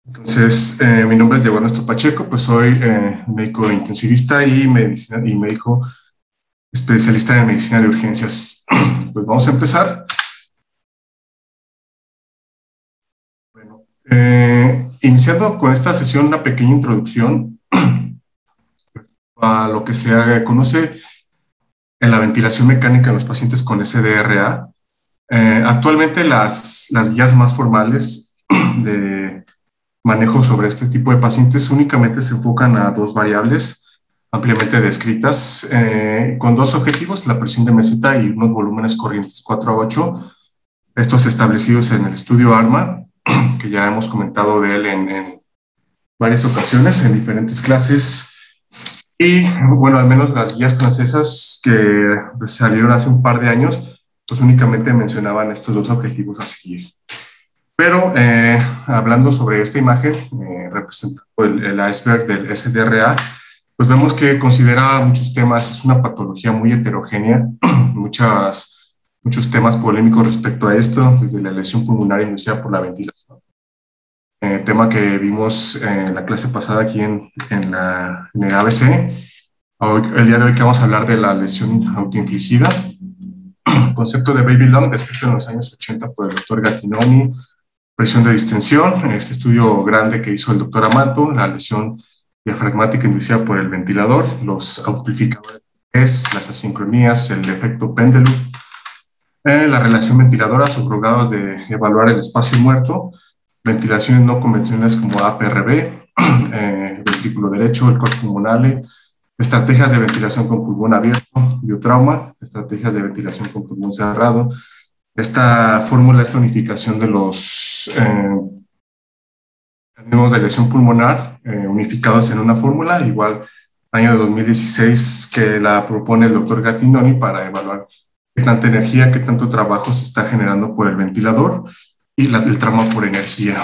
Entonces, mi nombre es Diego Ernesto Pacheco, pues soy médico intensivista y médico especialista en medicina de urgencias. Pues vamos a empezar. Bueno, iniciando con esta sesión, una pequeña introducción a lo que se conoce en la ventilación mecánica en los pacientes con SDRA. Actualmente las guías más formales de manejo sobre este tipo de pacientes únicamente se enfocan a dos variables ampliamente descritas, con dos objetivos: la presión de meseta y unos volúmenes corrientes 4 a 8, estos establecidos en el estudio ARMA, que ya hemos comentado de él en varias ocasiones, en diferentes clases. Y bueno, al menos las guías francesas que salieron hace un par de años, pues únicamente mencionaban estos dos objetivos a seguir. Pero hablando sobre esta imagen, representando el iceberg del SDRA, pues vemos que considera muchos temas, es una patología muy heterogénea, muchos temas polémicos respecto a esto, desde la lesión pulmonar inducida por la ventilación. Tema que vimos en la clase pasada aquí en el ABC. Hoy, el día de hoy que vamos a hablar de la lesión autoinfligida, concepto de baby lung descrito en los años 80 por el doctor Gattinoni, presión de distensión, en este estudio grande que hizo el doctor Amato, la lesión diafragmática inducida por el ventilador, los amplificadores, las asincronías, el efecto péndulo, la relación ventiladora, subrogados de evaluar el espacio muerto, ventilaciones no convencionales como APRB, ventrículo derecho, el corte pulmonale, estrategias de ventilación con pulmón abierto, biotrauma, estrategias de ventilación con pulmón cerrado. Esta fórmula, esta unificación de los mecanismos de lesión pulmonar unificados en una fórmula, igual año de 2016 que la propone el doctor Gattinoni para evaluar qué tanta energía, qué tanto trabajo se está generando por el ventilador y el trauma por energía.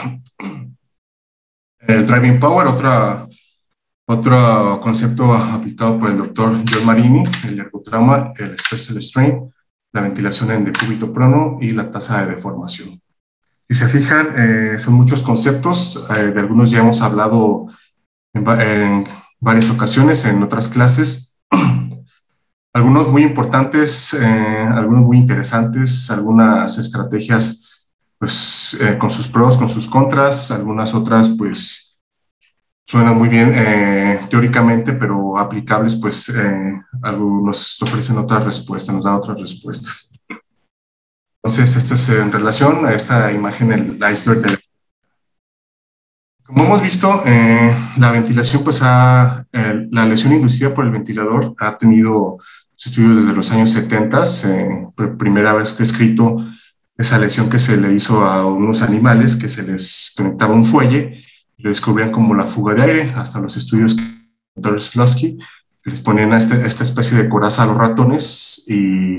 El driving power, otro concepto aplicado por el doctor John Marini, el ergotrauma, el stress, el strain, la ventilación en decúbito prono y la tasa de deformación. Si se fijan, son muchos conceptos, de algunos ya hemos hablado en varias ocasiones en otras clases, algunos muy importantes, algunos muy interesantes, algunas estrategias pues con sus pros, con sus contras, algunas otras pues suenan muy bien teóricamente, pero aplicables pues algunos ofrecen otras respuestas, nos dan otras respuestas. Entonces, esto es en relación a esta imagen, el iceberg del... Como hemos visto, la ventilación, pues la lesión inducida por el ventilador ha tenido estudios desde los años 70, por primera vez descrito esa lesión que se le hizo a unos animales que se les conectaba un fuelle y lo descubrían como la fuga de aire, hasta los estudios que el doctor Slutsky, que les ponían a esta especie de coraza a los ratones y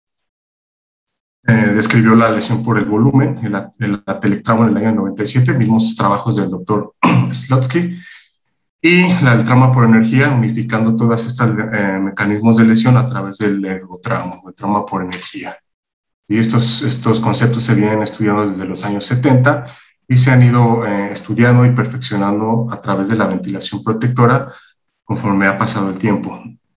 describió la lesión por el volumen, el atelectrauma en el año 97, mismos trabajos del doctor Slutsky, y el trauma por energía, unificando todos estos mecanismos de lesión a través del ergotrauma, el trauma por energía. Y estos conceptos se vienen estudiando desde los años 70 y se han ido estudiando y perfeccionando a través de la ventilación protectora conforme ha pasado el tiempo.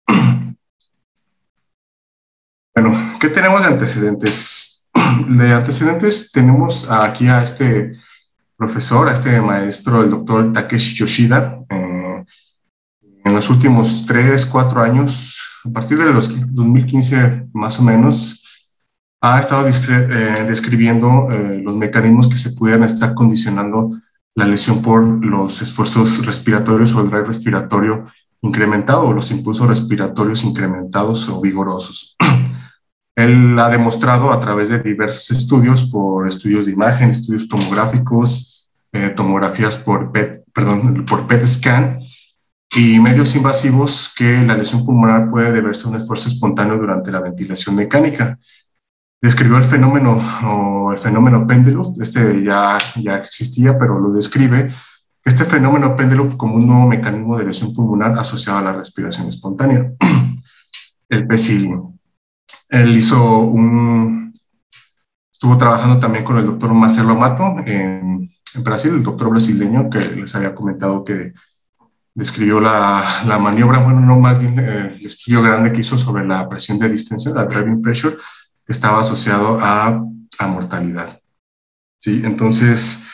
Bueno, ¿qué tenemos de antecedentes? De antecedentes tenemos aquí a este profesor, a este maestro, el doctor Takeshi Yoshida. En los últimos 3, 4 años, a partir de los 2015 más o menos, ha estado describiendo los mecanismos que se pudieran estar condicionando la lesión por los esfuerzos respiratorios o el drive respiratorio incrementado o los impulsos respiratorios incrementados o vigorosos. Él ha demostrado a través de diversos estudios, por estudios de imagen, estudios tomográficos, tomografías por PET scan y medios invasivos, que la lesión pulmonar puede deberse a un esfuerzo espontáneo durante la ventilación mecánica. Describió el fenómeno Pendeluf, ya existía, pero lo describe, este fenómeno Pendeluf como un nuevo mecanismo de lesión pulmonar asociado a la respiración espontánea, el PCILI. Él estuvo trabajando también con el doctor Marcelo Amato en en Brasil, el doctor brasileño que les había comentado que describió la maniobra, bueno, no, más bien el estudio grande que hizo sobre la presión de distensión, la driving pressure, que estaba asociado a mortalidad. ¿Sí? Entonces,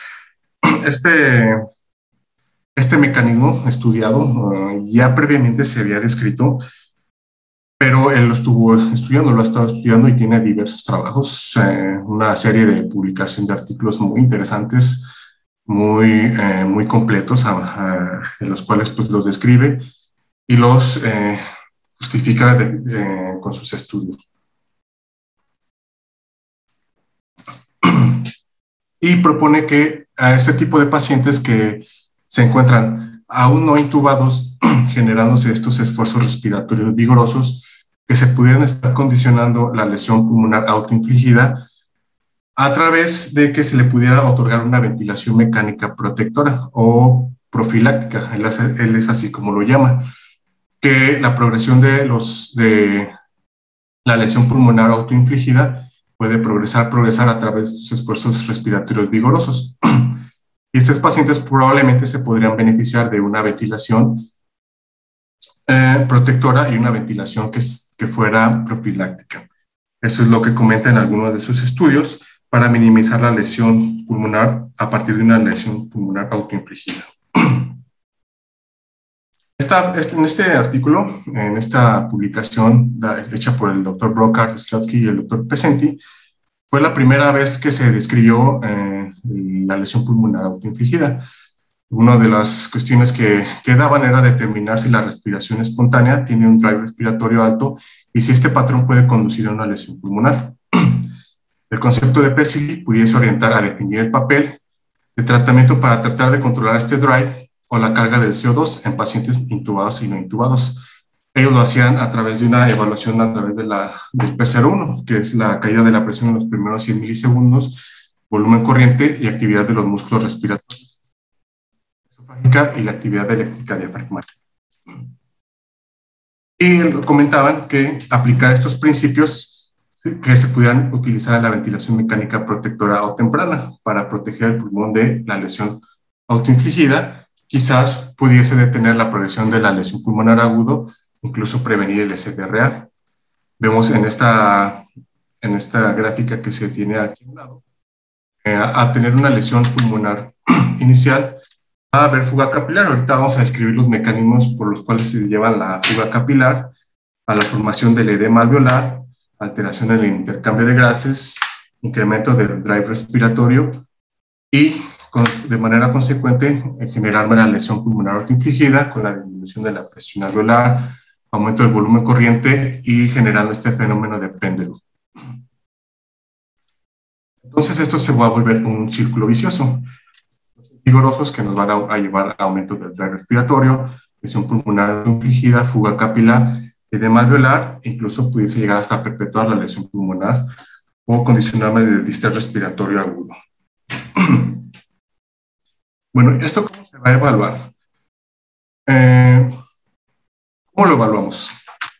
este mecanismo estudiado ya previamente se había descrito, pero él lo estuvo estudiando, lo ha estado estudiando y tiene diversos trabajos, una serie de publicación de artículos muy interesantes, muy completos, en los cuales pues los describe y los justifica con sus estudios. Y propone que a ese tipo de pacientes que se encuentran aún no intubados, generándose estos esfuerzos respiratorios vigorosos, que se pudieran estar condicionando la lesión pulmonar autoinfligida a través de que se le pudiera otorgar una ventilación mecánica protectora o profiláctica, él es así como lo llama, que la progresión de la lesión pulmonar autoinfligida puede progresar a través de estos esfuerzos respiratorios vigorosos. Y estos pacientes probablemente se podrían beneficiar de una ventilación protectora y una ventilación que fuera profiláctica. Eso es lo que comenta en algunos de sus estudios para minimizar la lesión pulmonar a partir de una lesión pulmonar autoinfligida. En este artículo, en esta publicación hecha por el doctor Brocard, Slutsky y el doctor Pesenti, fue la primera vez que se describió la lesión pulmonar autoinfligida. Una de las cuestiones que daban era determinar si la respiración espontánea tiene un drive respiratorio alto y si este patrón puede conducir a una lesión pulmonar. El concepto de Pesci pudiese orientar a definir el papel de tratamiento para tratar de controlar este drive o la carga del CO2 en pacientes intubados y no intubados. Ellos lo hacían a través de una evaluación a través del PCR1, que es la caída de la presión en los primeros 100 milisegundos, volumen corriente y actividad de los músculos respiratorios, esofágica y la actividad eléctrica diafragmática. Y comentaban que aplicar estos principios que se pudieran utilizar en la ventilación mecánica protectora o temprana para proteger el pulmón de la lesión autoinfligida, quizás pudiese detener la progresión de la lesión pulmonar agudo, incluso prevenir el SDRA. Vemos en esta gráfica que se tiene aquí a un lado, a tener una lesión pulmonar inicial, va a haber fuga capilar. Ahorita vamos a describir los mecanismos por los cuales se lleva la fuga capilar, a la formación del edema alveolar, alteración en el intercambio de gases, incremento del drive respiratorio y de manera consecuente generar una lesión pulmonar autoinfligida con la disminución de la presión alveolar, aumento del volumen corriente y generando este fenómeno de péndulo. Entonces esto se va a volver un círculo vicioso. Vigorosos que nos van a llevar a aumento del drive respiratorio, lesión pulmonar autoinfligida, fuga capilar, edema alveolar, incluso pudiese llegar hasta perpetuar la lesión pulmonar o condicionar el distrés respiratorio agudo. Bueno, ¿esto cómo se va a evaluar? ¿Cómo lo evaluamos?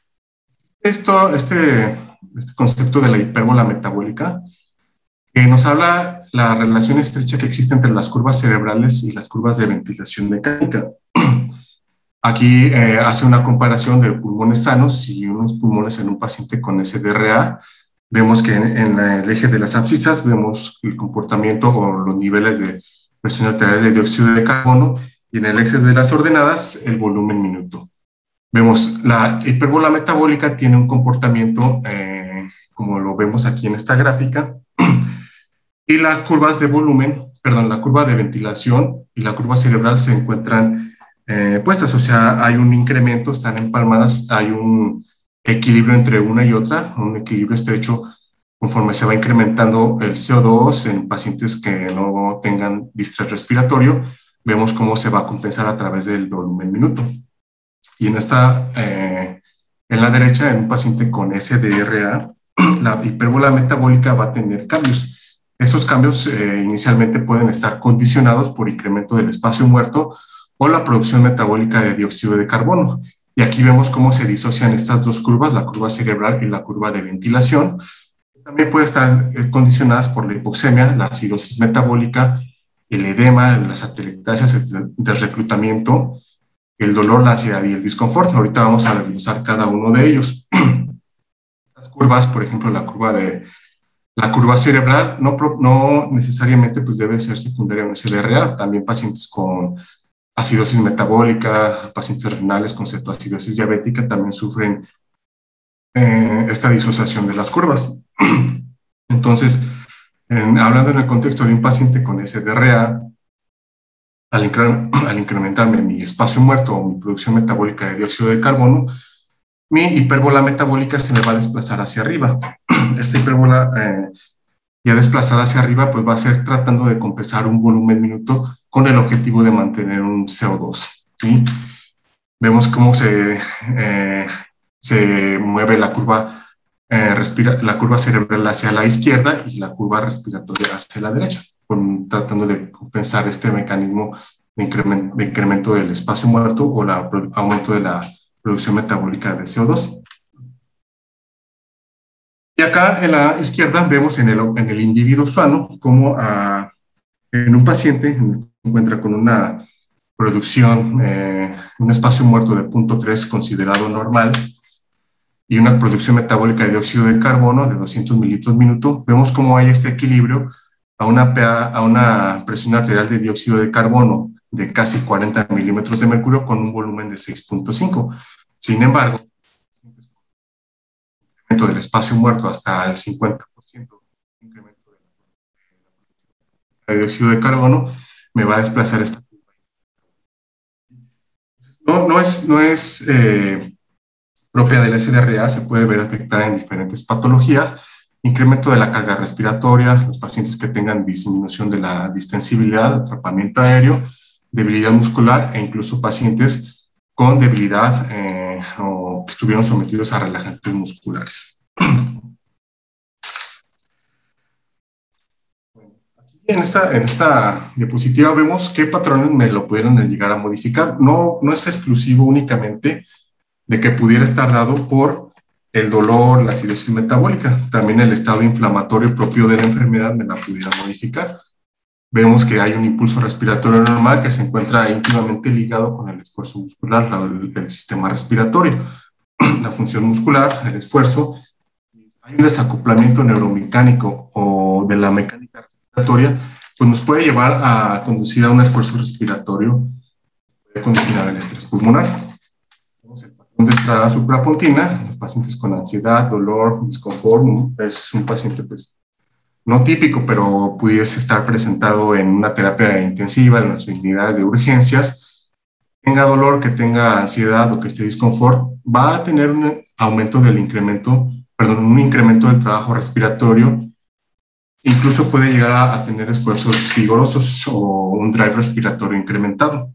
Este concepto de la hipérbola metabólica, que nos habla la relación estrecha que existe entre las curvas cerebrales y las curvas de ventilación mecánica. Aquí hace una comparación de pulmones sanos y unos pulmones en un paciente con SDRA. Vemos que en el eje de las abscisas vemos el comportamiento o los niveles de presión arterial de dióxido de carbono y en el eje de las ordenadas el volumen minuto. Vemos la hipérbola metabólica tiene un comportamiento como lo vemos aquí en esta gráfica y las curvas de volumen, perdón, la curva de ventilación y la curva cerebral se encuentran puestas, o sea, hay un incremento, están empalmadas, hay un equilibrio entre una y otra, un equilibrio estrecho conforme se va incrementando el CO2 en pacientes que no tengan distrés respiratorio, vemos cómo se va a compensar a través del volumen minuto. Y en la derecha, en un paciente con SDRA, la hipérbola metabólica va a tener cambios. Esos cambios inicialmente pueden estar condicionados por incremento del espacio muerto o la producción metabólica de dióxido de carbono. Y aquí vemos cómo se disocian estas dos curvas, la curva cerebral y la curva de ventilación. También pueden estar condicionadas por la hipoxemia, la acidosis metabólica el edema, las atelectasias del reclutamiento, el dolor, la ansiedad y el disconfort. Ahorita vamos a desglosar cada uno de ellos. Las curvas, por ejemplo, la curva cerebral no necesariamente pues, debe ser secundaria a un SDRA. También pacientes con acidosis metabólica, pacientes renales con cetoacidosis diabética también sufren esta disociación de las curvas. Entonces, hablando en el contexto de un paciente con SDRA, al incrementarme mi espacio muerto o mi producción metabólica de dióxido de carbono, mi hipérbola metabólica se me va a desplazar hacia arriba. Esta hipérbola ya desplazada hacia arriba, pues va a ser tratando de compensar un volumen minuto con el objetivo de mantener un CO2. ¿Sí? Vemos cómo se mueve la curva, la curva cerebral hacia la izquierda y la curva respiratoria hacia la derecha, tratando de compensar este mecanismo de incremento del espacio muerto o el aumento de la producción metabólica de CO2. Y acá en la izquierda vemos en el individuo sano cómo en un paciente se encuentra con una producción, un espacio muerto de 0.3 considerado normal y una producción metabólica de dióxido de carbono de 200 mililitros minuto. Vemos cómo hay este equilibrio a una presión arterial de dióxido de carbono de casi 40 milímetros de mercurio con un volumen de 6.5. Sin embargo, del espacio muerto hasta el 50% incremento de dióxido de carbono, me va a desplazar esta curva. No es propia del SDRA, se puede ver afectada en diferentes patologías, incremento de la carga respiratoria, los pacientes que tengan disminución de la distensibilidad, atrapamiento aéreo, debilidad muscular e incluso pacientes con debilidad o que estuvieron sometidos a relajantes musculares. En esta diapositiva vemos qué patrones me lo pudieron llegar a modificar. No es exclusivo únicamente de que pudiera estar dado por el dolor, la acidosis metabólica. También el estado inflamatorio propio de la enfermedad me la pudiera modificar. Vemos que hay un impulso respiratorio normal que se encuentra íntimamente ligado con el esfuerzo muscular, el sistema respiratorio, la función muscular, el esfuerzo. Hay un desacoplamiento neuromecánico o de la mecánica respiratoria, pues nos puede llevar a conducir a un esfuerzo respiratorio, puede condicionar el estrés pulmonar. Tenemos el patrón de estrada suprapontina, los pacientes con ansiedad, dolor, disconfort, es un paciente pues no típico, pero pudiese estar presentado en una terapia intensiva, en las unidades de urgencias, tenga dolor, que tenga ansiedad o que esté disconfort, va a tener un aumento del un incremento del trabajo respiratorio, incluso puede llegar a tener esfuerzos vigorosos o un drive respiratorio incrementado.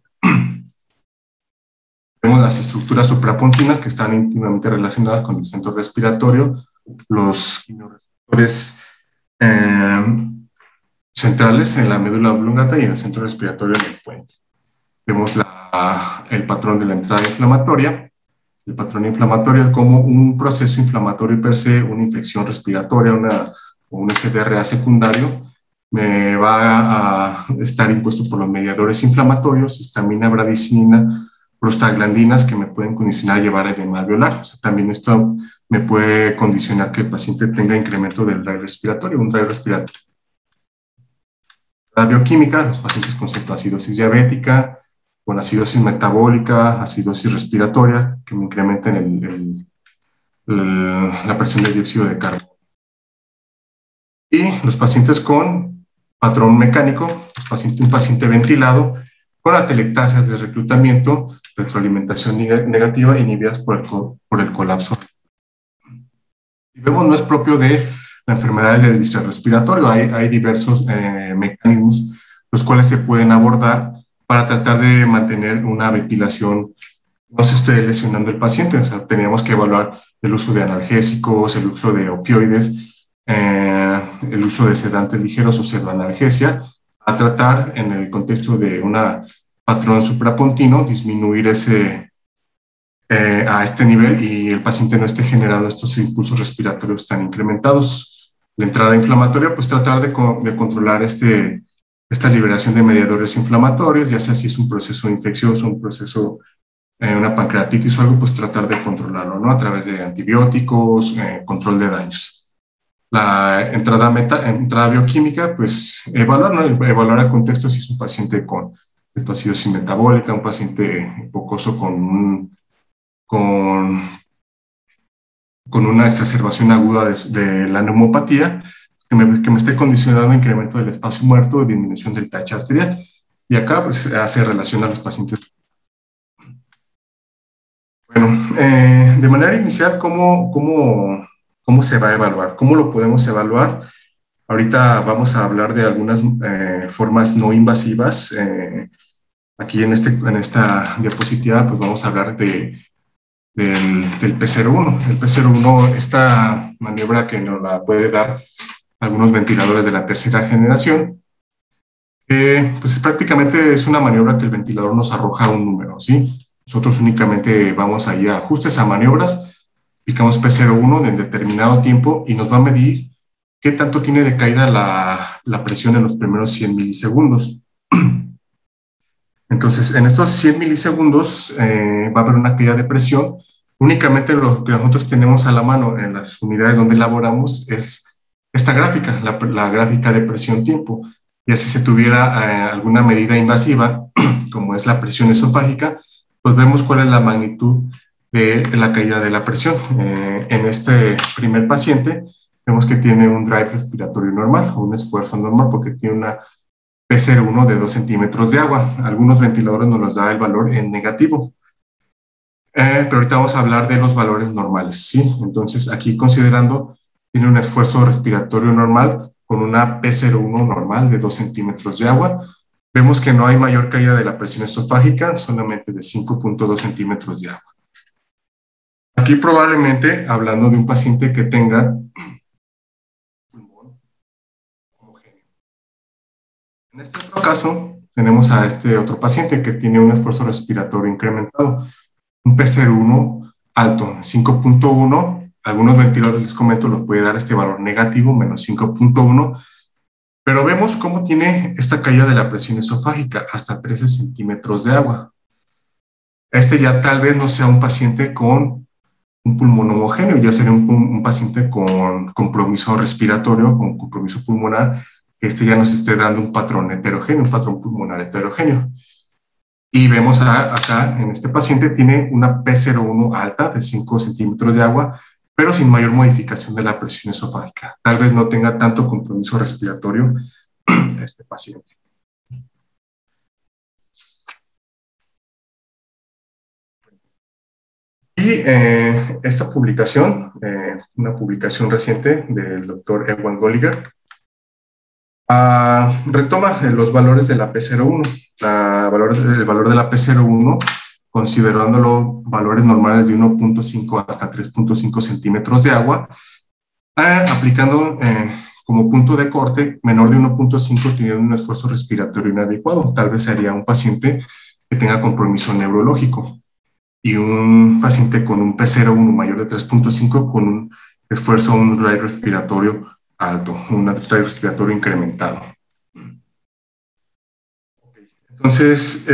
Tenemos las estructuras suprapontinas que están íntimamente relacionadas con el centro respiratorio, los quimiorreceptores centrales en la médula oblongata y en el centro respiratorio en el puente. Vemos el patrón de la entrada inflamatoria. El patrón inflamatorio es como un proceso inflamatorio per se, una infección respiratoria o un SDRA secundario, me va a estar impuesto por los mediadores inflamatorios, histamina, bradicina, prostaglandinas que me pueden condicionar a llevar edema alveolar. O sea, también esto me puede condicionar que el paciente tenga incremento del drive respiratorio, un drive respiratorio. La bioquímica, los pacientes con cetoacidosis diabética, con acidosis metabólica, acidosis respiratoria, que me incrementen la presión de dióxido de carbono. Y los pacientes con patrón mecánico, un paciente ventilado, con atelectasias de reclutamiento, retroalimentación negativa inhibidas por el colapso. Y vemos, no es propio de la enfermedad del distrés respiratorio, hay diversos mecanismos los cuales se pueden abordar para tratar de mantener una ventilación, no se esté lesionando el paciente. O sea, teníamos que evaluar el uso de analgésicos, el uso de opioides, el uso de sedantes ligeros o pseudoanalgesia, a tratar en el contexto de un patrón suprapontino, disminuir a este nivel y el paciente no esté generando estos impulsos respiratorios tan incrementados. La entrada inflamatoria, pues tratar de controlar esta liberación de mediadores inflamatorios, ya sea si es un proceso infeccioso, un proceso, una pancreatitis o algo, pues tratar de controlarlo, ¿no? A través de antibióticos, control de daños. La entrada bioquímica, pues evaluar, ¿no? Evaluar el contexto si es un paciente con cetoacidosis metabólica, un paciente hipocoso con una exacerbación aguda de la neumopatía, que me esté condicionando a incremento del espacio muerto y disminución del pH arterial. Y acá pues, hace relación a los pacientes. Bueno, de manera inicial, ¿cómo se va a evaluar? ¿Cómo lo podemos evaluar? Ahorita vamos a hablar de algunas formas no invasivas. Aquí en esta diapositiva, pues vamos a hablar del P01. El P01, esta maniobra que nos la puede dar algunos ventiladores de la tercera generación, pues prácticamente es una maniobra que el ventilador nos arroja un número, ¿sí? Nosotros únicamente vamos ahí a ajustes a maniobras, picamos P01 en determinado tiempo y nos va a medir qué tanto tiene de caída la presión en los primeros 100 milisegundos. Entonces, en estos 100 milisegundos va a haber una caída de presión. Únicamente lo que nosotros tenemos a la mano en las unidades donde elaboramos es esta gráfica, la gráfica de presión-tiempo. Y así se tuviera alguna medida invasiva, como es la presión esofágica, pues vemos cuál es la magnitud de la caída de la presión. En este primer paciente, vemos que tiene un drive respiratorio normal, un esfuerzo normal, porque tiene una P01 de 2 centímetros de agua. Algunos ventiladores nos los da el valor en negativo. Pero ahorita vamos a hablar de los valores normales, ¿sí? Entonces, aquí considerando, tiene un esfuerzo respiratorio normal con una P01 normal de 2 centímetros de agua. Vemos que no hay mayor caída de la presión esofágica, solamente de 5.2 centímetros de agua. Aquí probablemente, hablando de un paciente que tenga pulmón homogéneo. En este otro caso, tenemos a este otro paciente que tiene un esfuerzo respiratorio incrementado, un P01 alto, 5.1. Algunos ventiladores, les comento, los puede dar este valor negativo, menos 5.1, pero vemos cómo tiene esta caída de la presión esofágica, hasta 13 centímetros de agua. Este ya tal vez no sea un paciente con un pulmón homogéneo, ya sería un paciente con compromiso respiratorio, con compromiso pulmonar, que este ya nos esté dando un patrón heterogéneo, un patrón pulmonar heterogéneo. Y vemos acá, en este paciente, tiene una P01 alta de 5 centímetros de agua, pero sin mayor modificación de la presión esofágica. Tal vez no tenga tanto compromiso respiratorio este paciente. Y esta publicación, una publicación reciente del doctor Ewan Golliger, retoma los valores de la P01. El valor de la P01, considerándolo valores normales de 1.5 hasta 3.5 centímetros de agua, aplicando como punto de corte menor de 1.5 teniendo un esfuerzo respiratorio inadecuado. Tal vez sería un paciente que tenga compromiso neurológico, y un paciente con un P01 mayor de 3.5 con un esfuerzo, un drive respiratorio alto, un drive respiratorio incrementado. Entonces,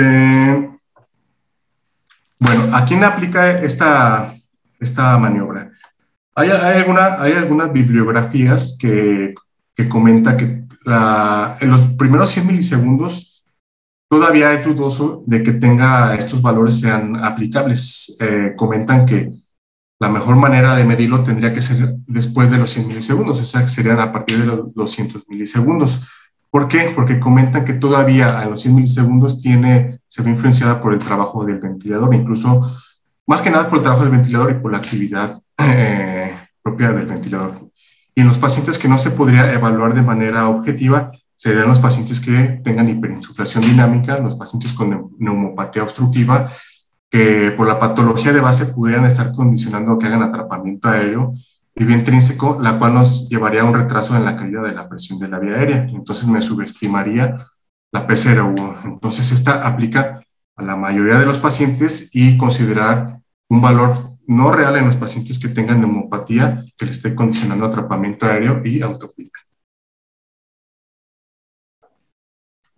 bueno, ¿a quién aplica esta maniobra? Hay algunas bibliografías que comenta que en los primeros 100 milisegundos todavía es dudoso de que tenga estos valores sean aplicables. Comentan que la mejor manera de medirlo tendría que ser después de los 100 milisegundos, o sea, que serían a partir de los 200 milisegundos. ¿Por qué? Porque comentan que todavía a los 100 milisegundos se ve influenciada por el trabajo del ventilador, incluso más que nada por el trabajo del ventilador y por la actividad propia del ventilador. Y en los pacientes que no se podría evaluar de manera objetiva, serían los pacientes que tengan hiperinsuflación dinámica, los pacientes con neumopatía obstructiva, que por la patología de base pudieran estar condicionando a que hagan atrapamiento aéreo y vía intrínseco, la cual nos llevaría a un retraso en la caída de la presión de la vía aérea. Entonces me subestimaría la P01. Entonces esta aplica a la mayoría de los pacientes y considerar un valor no real en los pacientes que tengan neumopatía que le esté condicionando atrapamiento aéreo y autopilot.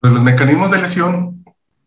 Pues los mecanismos de lesión,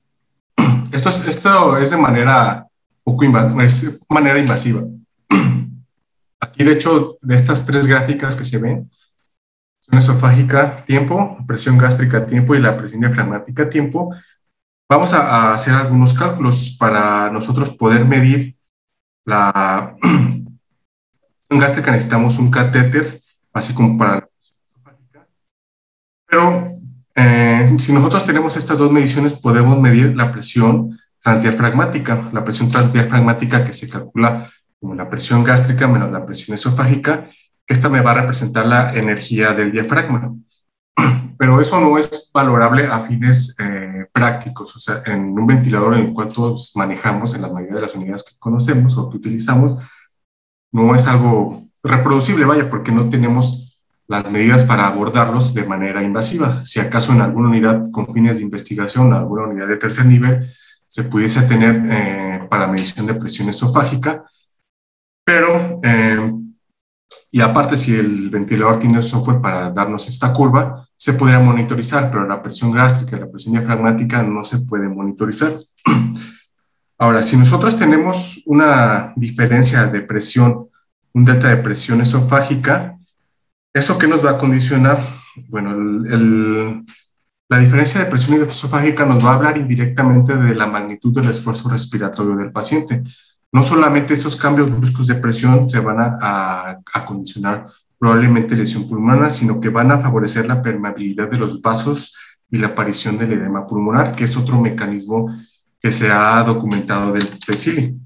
esto es de manera es manera invasiva. Aquí, de hecho, de estas tres gráficas que se ven, presión esofágica, tiempo, presión gástrica, tiempo y la presión diafragmática, tiempo, vamos a hacer algunos cálculos para nosotros poder medir la presión gástrica. Necesitamos un catéter, así como para la presión esofágica. Pero si nosotros tenemos estas dos mediciones, podemos medir la presión transdiafragmática. La presión transdiafragmática, que se calcula como la presión gástrica menos la presión esofágica. Esta me va a representar la energía del diafragma. Pero eso no es valorable a fines prácticos. O sea, en un ventilador en el cual todos manejamos, en la mayoría de las unidades que conocemos o que utilizamos, no es algo reproducible, vaya, porque no tenemos las medidas para abordarlos de manera invasiva. Si acaso en alguna unidad con fines de investigación, alguna unidad de tercer nivel, se pudiese tener para medición de presión esofágica, pero, y aparte, si el ventilador tiene el software para darnos esta curva, se podría monitorizar, pero la presión gástrica y la presión diafragmática no se puede monitorizar. Ahora, si nosotros tenemos una diferencia de presión, un delta de presión esofágica, ¿eso qué nos va a condicionar? Bueno, la diferencia de presión esofágica nos va a hablar indirectamente de la magnitud del esfuerzo respiratorio del paciente. No solamente esos cambios bruscos de presión se van a condicionar probablemente lesión pulmonar, sino que van a favorecer la permeabilidad de los vasos y la aparición del edema pulmonar, que es otro mecanismo que se ha documentado del PECILI.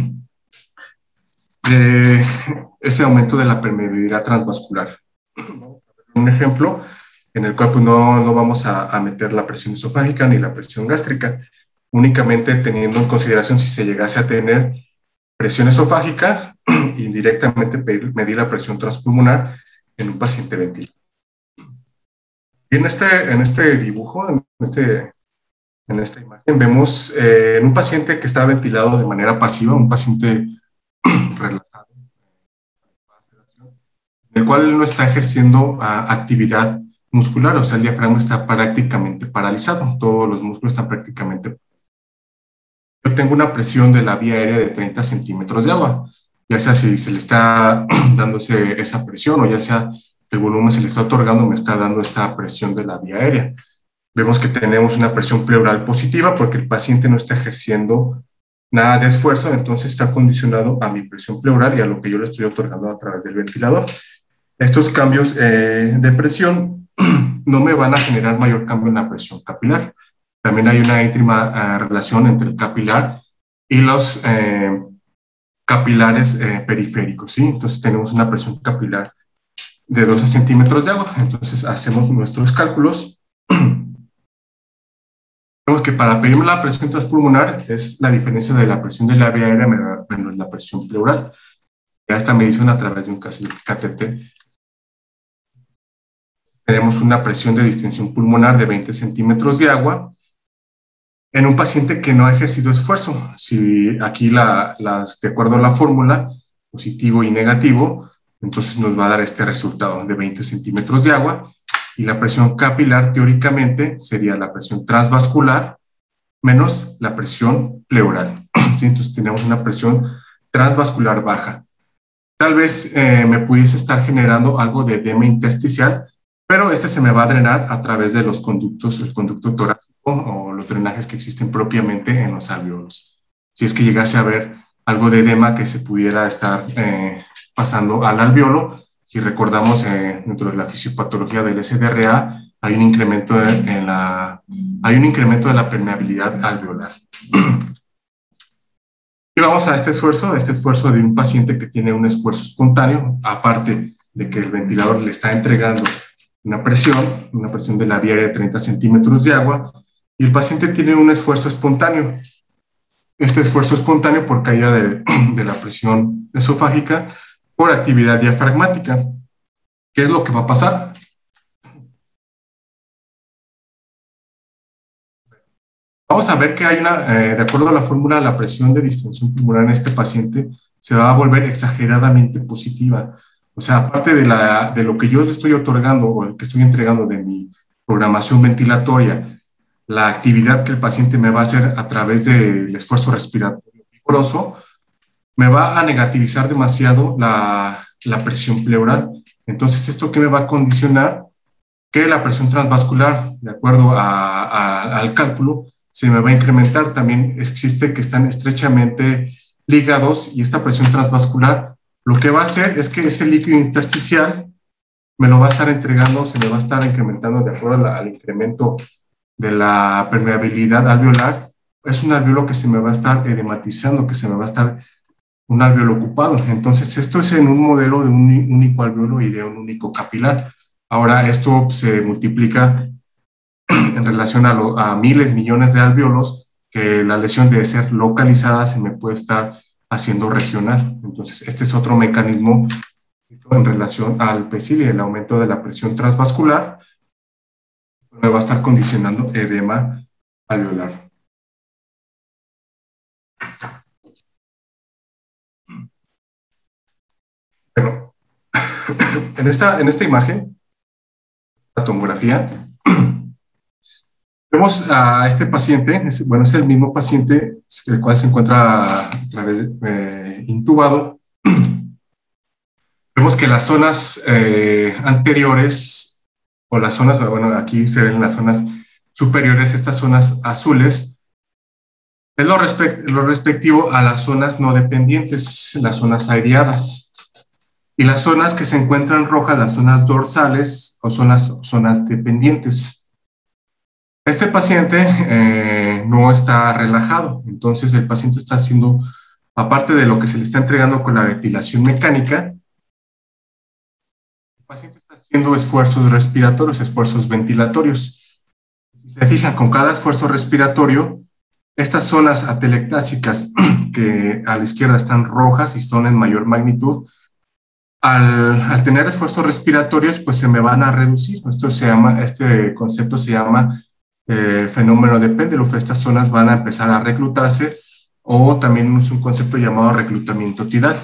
Ese aumento de la permeabilidad transvascular. Un ejemplo en el cual pues, no vamos a meter la presión esofágica ni la presión gástrica, únicamente teniendo en consideración si se llegase a tener presión esofágica, indirectamente medir la presión transpulmonar en un paciente ventilado. Y en este dibujo, en esta imagen, vemos en un paciente que está ventilado de manera pasiva, un paciente relajado, en el cual no está ejerciendo actividad muscular, o sea, el diafragma está prácticamente paralizado, todos los músculos están prácticamente. Yo tengo una presión de la vía aérea de 30 centímetros de agua, ya sea si se le está dando esa presión o ya sea que el volumen se le está otorgando, me está dando esta presión de la vía aérea. Vemos que tenemos una presión pleural positiva porque el paciente no está ejerciendo nada de esfuerzo, entonces está condicionado a mi presión pleural y a lo que yo le estoy otorgando a través del ventilador. Estos cambios de presión no me van a generar mayor cambio en la presión capilar. También hay una íntima relación entre el capilar y los capilares periféricos, ¿sí? Entonces tenemos una presión capilar de 12 centímetros de agua. Entonces hacemos nuestros cálculos. Vemos que para pedir la presión transpulmonar es la diferencia de la presión de la vía aérea menos la presión pleural. Ya esta medición a través de un catéter. Tenemos una presión de distensión pulmonar de 20 centímetros de agua en un paciente que no ha ejercido esfuerzo. Si aquí, de acuerdo a la fórmula, positivo y negativo, entonces nos va a dar este resultado de 20 centímetros de agua. Y la presión capilar, teóricamente, sería la presión transvascular menos la presión pleural. ¿Sí? Entonces tenemos una presión transvascular baja. Tal vez me pudiese estar generando algo de edema intersticial, pero este se me va a drenar a través de los conductos, el conducto torácico o los drenajes que existen propiamente en los alvéolos. Si es que llegase a haber algo de edema que se pudiera estar pasando al alvéolo, si recordamos dentro de la fisiopatología del SDRA, hay un incremento de la permeabilidad alveolar. Y vamos a este esfuerzo de un paciente que tiene un esfuerzo espontáneo, aparte de que el ventilador le está entregando una presión de la vía aérea de 30 centímetros de agua, y el paciente tiene un esfuerzo espontáneo. Este esfuerzo espontáneo por caída de la presión esofágica por actividad diafragmática. ¿Qué es lo que va a pasar? Vamos a ver que hay de acuerdo a la fórmula, la presión de distensión pulmonar en este paciente se va a volver exageradamente positiva. O sea, aparte de lo que yo le estoy otorgando o que estoy entregando de mi programación ventilatoria la actividad que el paciente me va a hacer a través del esfuerzo respiratorio vigoroso, me va a negativizar demasiado la presión pleural. Entonces, ¿esto qué me va a condicionar? Que la presión transvascular, de acuerdo al cálculo, se me va a incrementar. También existe que están estrechamente ligados y esta presión transvascular lo que va a hacer es que ese líquido intersticial me lo va a estar entregando, se me va a estar incrementando de acuerdo al incremento de la permeabilidad alveolar. Es un alveolo que se me va a estar edematizando, que se me va a estar un alveolo ocupado. Entonces, esto es en un modelo de un único alveolo y de un único capilar. Ahora, esto se multiplica en relación a miles, millones de alveolos, que la lesión de ser localizada se me puede estar haciendo regional. Entonces, este es otro mecanismo en relación al PECIL y el aumento de la presión transvascular, me va a estar condicionando edema alveolar. Bueno, en esta imagen, la tomografía, vemos a este paciente, bueno, es el mismo paciente, el cual se encuentra intubado. Vemos que las zonas anteriores, o las zonas, bueno, aquí se ven las zonas superiores, estas zonas azules, es lo respectivo a las zonas no dependientes, las zonas aireadas. Y las zonas que se encuentran rojas, las zonas dorsales, o son las zonas dependientes. Este paciente no está relajado, entonces el paciente está haciendo, aparte de lo que se le está entregando con la ventilación mecánica, el paciente está haciendo esfuerzos respiratorios, esfuerzos ventilatorios. Si se fijan, con cada esfuerzo respiratorio, estas zonas atelectásicas que a la izquierda están rojas y son en mayor magnitud, al tener esfuerzos respiratorios, pues se me van a reducir. Este concepto se llama fenómeno de Pendeluf. Estas zonas van a empezar a reclutarse, o también es un concepto llamado reclutamiento tidal.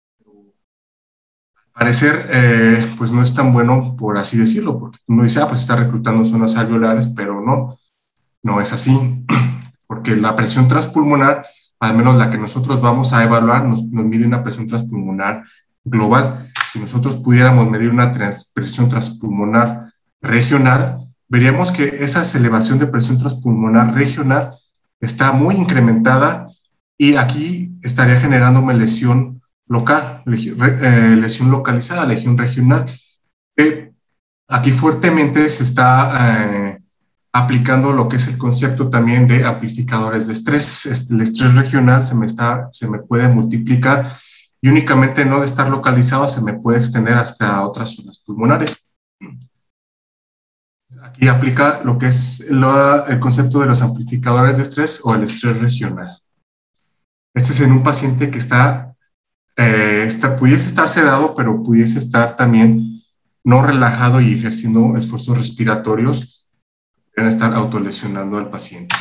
Al parecer, pues no es tan bueno, por así decirlo, porque uno dice, pues está reclutando zonas alveolares, pero no es así, porque la presión transpulmonar, al menos la que nosotros vamos a evaluar, nos mide una presión transpulmonar global. Si nosotros pudiéramos medir una presión transpulmonar regional, veríamos que esa elevación de presión transpulmonar regional está muy incrementada y aquí estaría generándome lesión local, lesión localizada, lesión regional. Aquí fuertemente se está aplicando lo que es el concepto también de amplificadores de estrés. El estrés regional se me puede multiplicar y únicamente no de estar localizado se me puede extender hasta otras zonas pulmonares. Aquí aplica lo que es el concepto de los amplificadores de estrés o el estrés regional. Este es en un paciente que pudiese estar sedado, pero pudiese estar también no relajado y ejerciendo esfuerzos respiratorios, pueden estar autolesionando al paciente.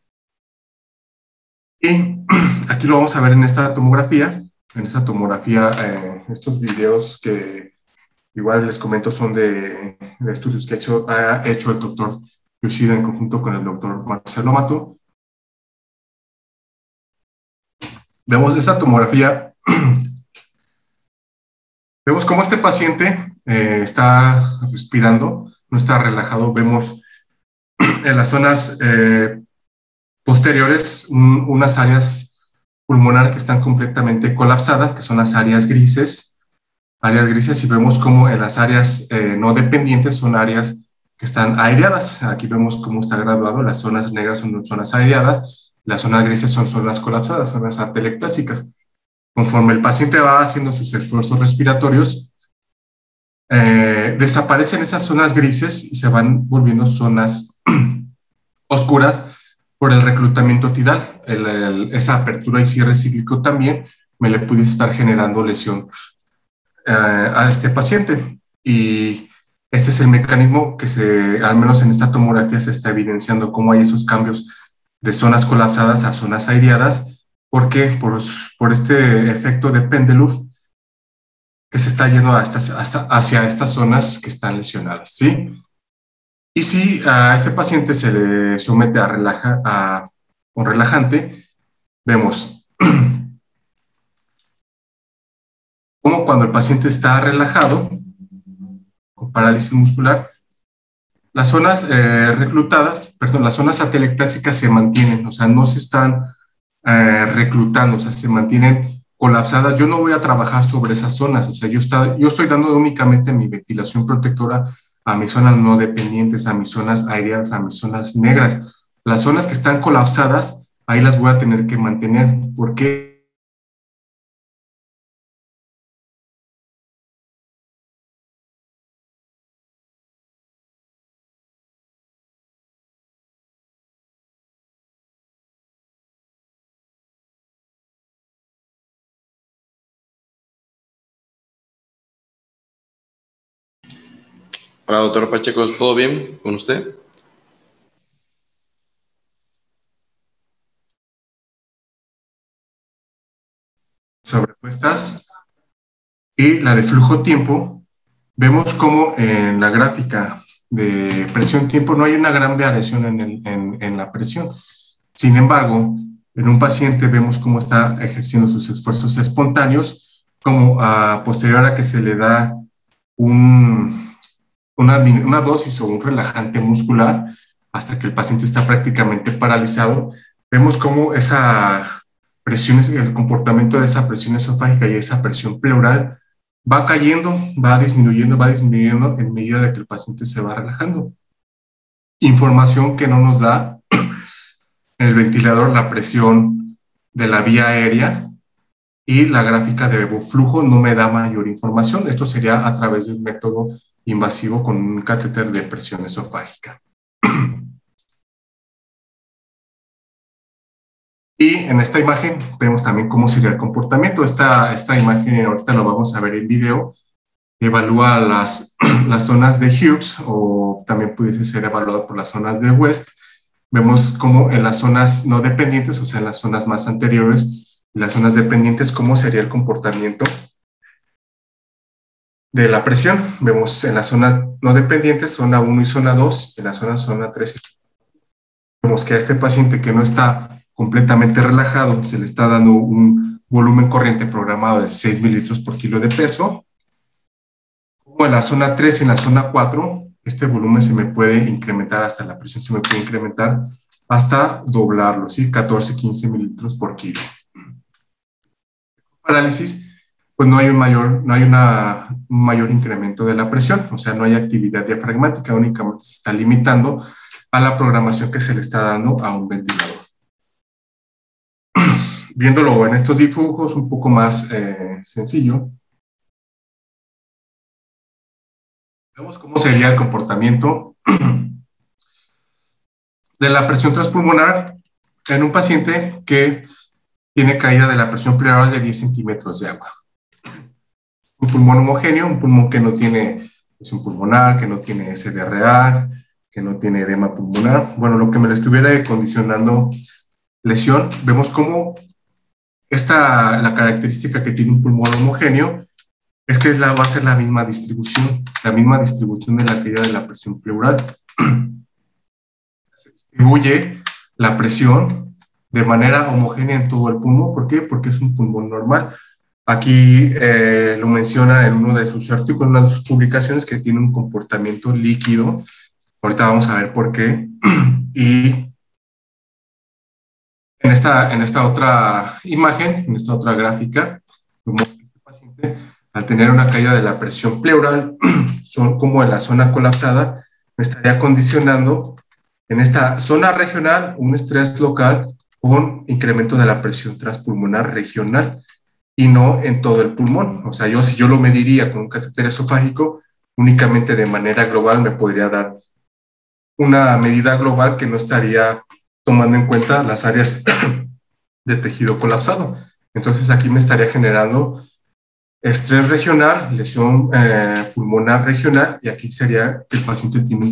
Y aquí lo vamos a ver en esta tomografía. En esta tomografía, estos videos que igual les comento son de estudios que ha hecho el doctor Yoshida en conjunto con el doctor Marcelo Mato. Vemos esta tomografía. Vemos cómo este paciente está respirando, no está relajado. Vemos en las zonas posteriores unas áreas pulmonares que están completamente colapsadas, que son las áreas grises, y vemos como en las áreas no dependientes son áreas que están aireadas. Aquí vemos cómo está graduado, las zonas negras son zonas aireadas, las zonas grises son zonas colapsadas, zonas atelectásicas. Conforme el paciente va haciendo sus esfuerzos respiratorios, desaparecen esas zonas grises y se van volviendo zonas oscuras por el reclutamiento tidal. Esa apertura y cierre cíclico también me le pudiese estar generando lesión a este paciente. Y este es el mecanismo que al menos en esta tomografía se está evidenciando, cómo hay esos cambios de zonas colapsadas a zonas aireadas. ¿Por qué? Por este efecto de Pendeluf que se está yendo hacia estas zonas que están lesionadas, ¿sí? Y si a este paciente se le somete a un relajante, vemos cómo cuando el paciente está relajado, con parálisis muscular, las zonas reclutadas, perdón, las zonas atelectásicas se mantienen, o sea, no se están reclutando, o sea, se mantienen colapsadas. Yo no voy a trabajar sobre esas zonas, o sea, yo estoy dando únicamente mi ventilación protectora a mis zonas no dependientes, a mis zonas aéreas, a mis zonas negras. Las zonas que están colapsadas, ahí las voy a tener que mantener. ¿Por qué? Hola, doctor Pacheco, ¿todo bien con usted? Sobrepuestas y la de flujo-tiempo, vemos como en la gráfica de presión-tiempo no hay una gran variación en la presión. Sin embargo, en un paciente vemos cómo está ejerciendo sus esfuerzos espontáneos, como posterior a que se le da una dosis o un relajante muscular, hasta que el paciente está prácticamente paralizado. Vemos cómo esa presión, el comportamiento de esa presión esofágica y esa presión pleural va cayendo, va disminuyendo en medida de que el paciente se va relajando. Información que no nos da en el ventilador la presión de la vía aérea y la gráfica de flujo no me da mayor información. Esto sería a través de un método invasivo con un catéter de presión esofágica. Y en esta imagen vemos también cómo sería el comportamiento. Esta imagen ahorita lo vamos a ver en video. Evalúa las zonas de Hughes o también pudiese ser evaluado por las zonas de West. Vemos cómo en las zonas no dependientes, o sea, en las zonas más anteriores y las zonas dependientes, cómo sería el comportamiento de la presión. Vemos en las zonas no dependientes, zona 1 y zona 2, en la zona 3. Vemos que a este paciente que no está completamente relajado, se le está dando un volumen corriente programado de 6 mililitros por kilo de peso. Como en la zona 3 y en la zona 4, este volumen se me puede incrementar hasta la presión, se me puede incrementar hasta doblarlo, ¿sí? 14, 15 mililitros por kilo. Parálisis, pues no hay un mayor incremento de la presión, o sea, no hay actividad diafragmática, únicamente se está limitando a la programación que se le está dando a un ventilador. Viéndolo en estos dibujos un poco más sencillo, vemos cómo sería el comportamiento de la presión transpulmonar en un paciente que tiene caída de la presión pleural de 10 centímetros de agua. Un pulmón homogéneo, un pulmón que no tiene presión pulmonar, que no tiene SDRA, que no tiene edema pulmonar. Bueno, lo que me le estuviera condicionando lesión, vemos cómo la característica que tiene un pulmón homogéneo es que va a ser la misma distribución de la caída de la presión pleural. Se distribuye la presión de manera homogénea en todo el pulmón. ¿Por qué? Porque es un pulmón normal. Aquí lo menciona en uno de sus artículos, en una de sus publicaciones, que tiene un comportamiento líquido. Ahorita vamos a ver por qué. Y en esta otra imagen, en esta otra gráfica, vemos que este paciente, al tener una caída de la presión pleural, son como en la zona colapsada, me estaría condicionando en esta zona regional un estrés local con incremento de la presión transpulmonar regional y no en todo el pulmón. O sea, si yo lo mediría con un catéter esofágico, únicamente de manera global me podría dar una medida global que no estaría tomando en cuenta las áreas de tejido colapsado. Entonces aquí me estaría generando estrés regional, lesión pulmonar regional, y aquí sería que el paciente tiene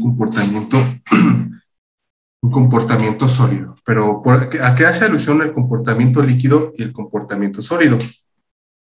un comportamiento sólido. Pero ¿a qué hace alusión el comportamiento líquido y el comportamiento sólido?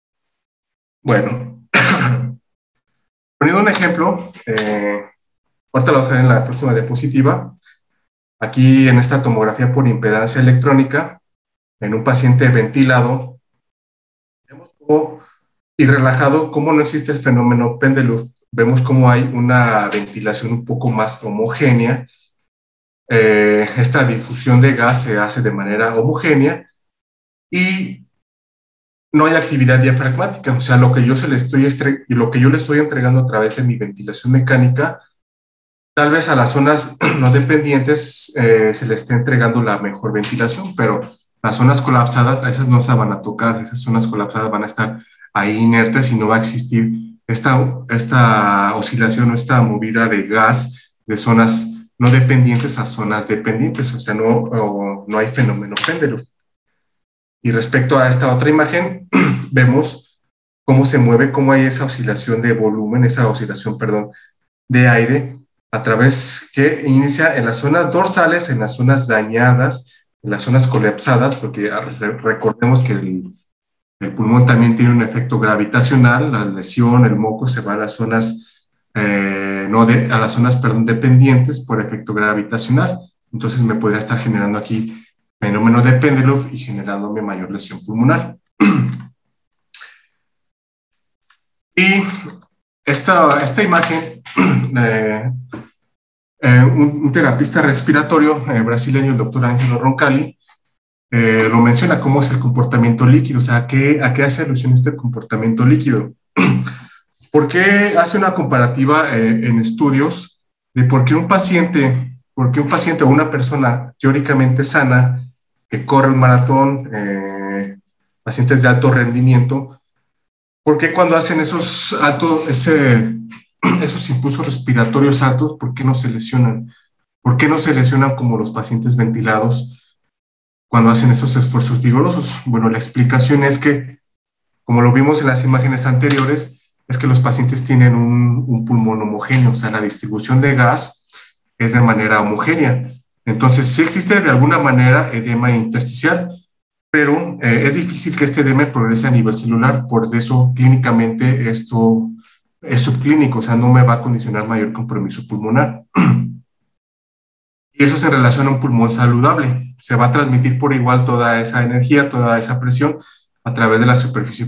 Bueno, poniendo un ejemplo, Ahorita lo vamos a ver en la próxima diapositiva. Aquí en esta tomografía por impedancia electrónica, en un paciente ventilado, vemos cómo, y relajado, cómo no existe el fenómeno péndulo. Vemos cómo hay una ventilación un poco más homogénea. Esta difusión de gas se hace de manera homogénea y no hay actividad diafragmática. O sea, lo que yo le estoy entregando a través de mi ventilación mecánica, tal vez a las zonas no dependientes se le esté entregando la mejor ventilación, pero las zonas colapsadas, a esas no se van a tocar. Esas zonas colapsadas van a estar ahí inertes y no va a existir esta oscilación o esta movida de gas de zonas no dependientes a zonas dependientes. O sea, no hay fenómeno péndulo. Y respecto a esta otra imagen, vemos cómo se mueve, cómo hay esa oscilación de volumen, perdón, de aire, a través que inicia en las zonas dorsales, en las zonas dañadas, en las zonas colapsadas, porque recordemos que el pulmón también tiene un efecto gravitacional, la lesión, el moco se va a las zonas, dependientes por efecto gravitacional. Entonces me podría estar generando aquí fenómeno de péndulo y generándome mayor lesión pulmonar. Y esta imagen, un terapista respiratorio brasileño, el doctor Ángelo Roncalli, lo menciona cómo es el comportamiento líquido, o sea, ¿a qué hace alusión este comportamiento líquido? Porque hace una comparativa en estudios de por qué un paciente o una persona teóricamente sana que corre un maratón, pacientes de alto rendimiento, ¿por qué cuando hacen esos impulsos respiratorios altos, por qué no se lesionan? ¿Por qué no se lesionan como los pacientes ventilados cuando hacen esos esfuerzos vigorosos? Bueno, la explicación es que, como lo vimos en las imágenes anteriores, es que los pacientes tienen un pulmón homogéneo, o sea, la distribución de gas es de manera homogénea. Entonces, sí existe de alguna manera edema intersticial, pero es difícil que este edema progrese a nivel celular, por eso clínicamente esto es subclínico, o sea, no me va a condicionar mayor compromiso pulmonar. Y eso se relaciona a un pulmón saludable. Se va a transmitir por igual toda esa energía, toda esa presión a través de la superficie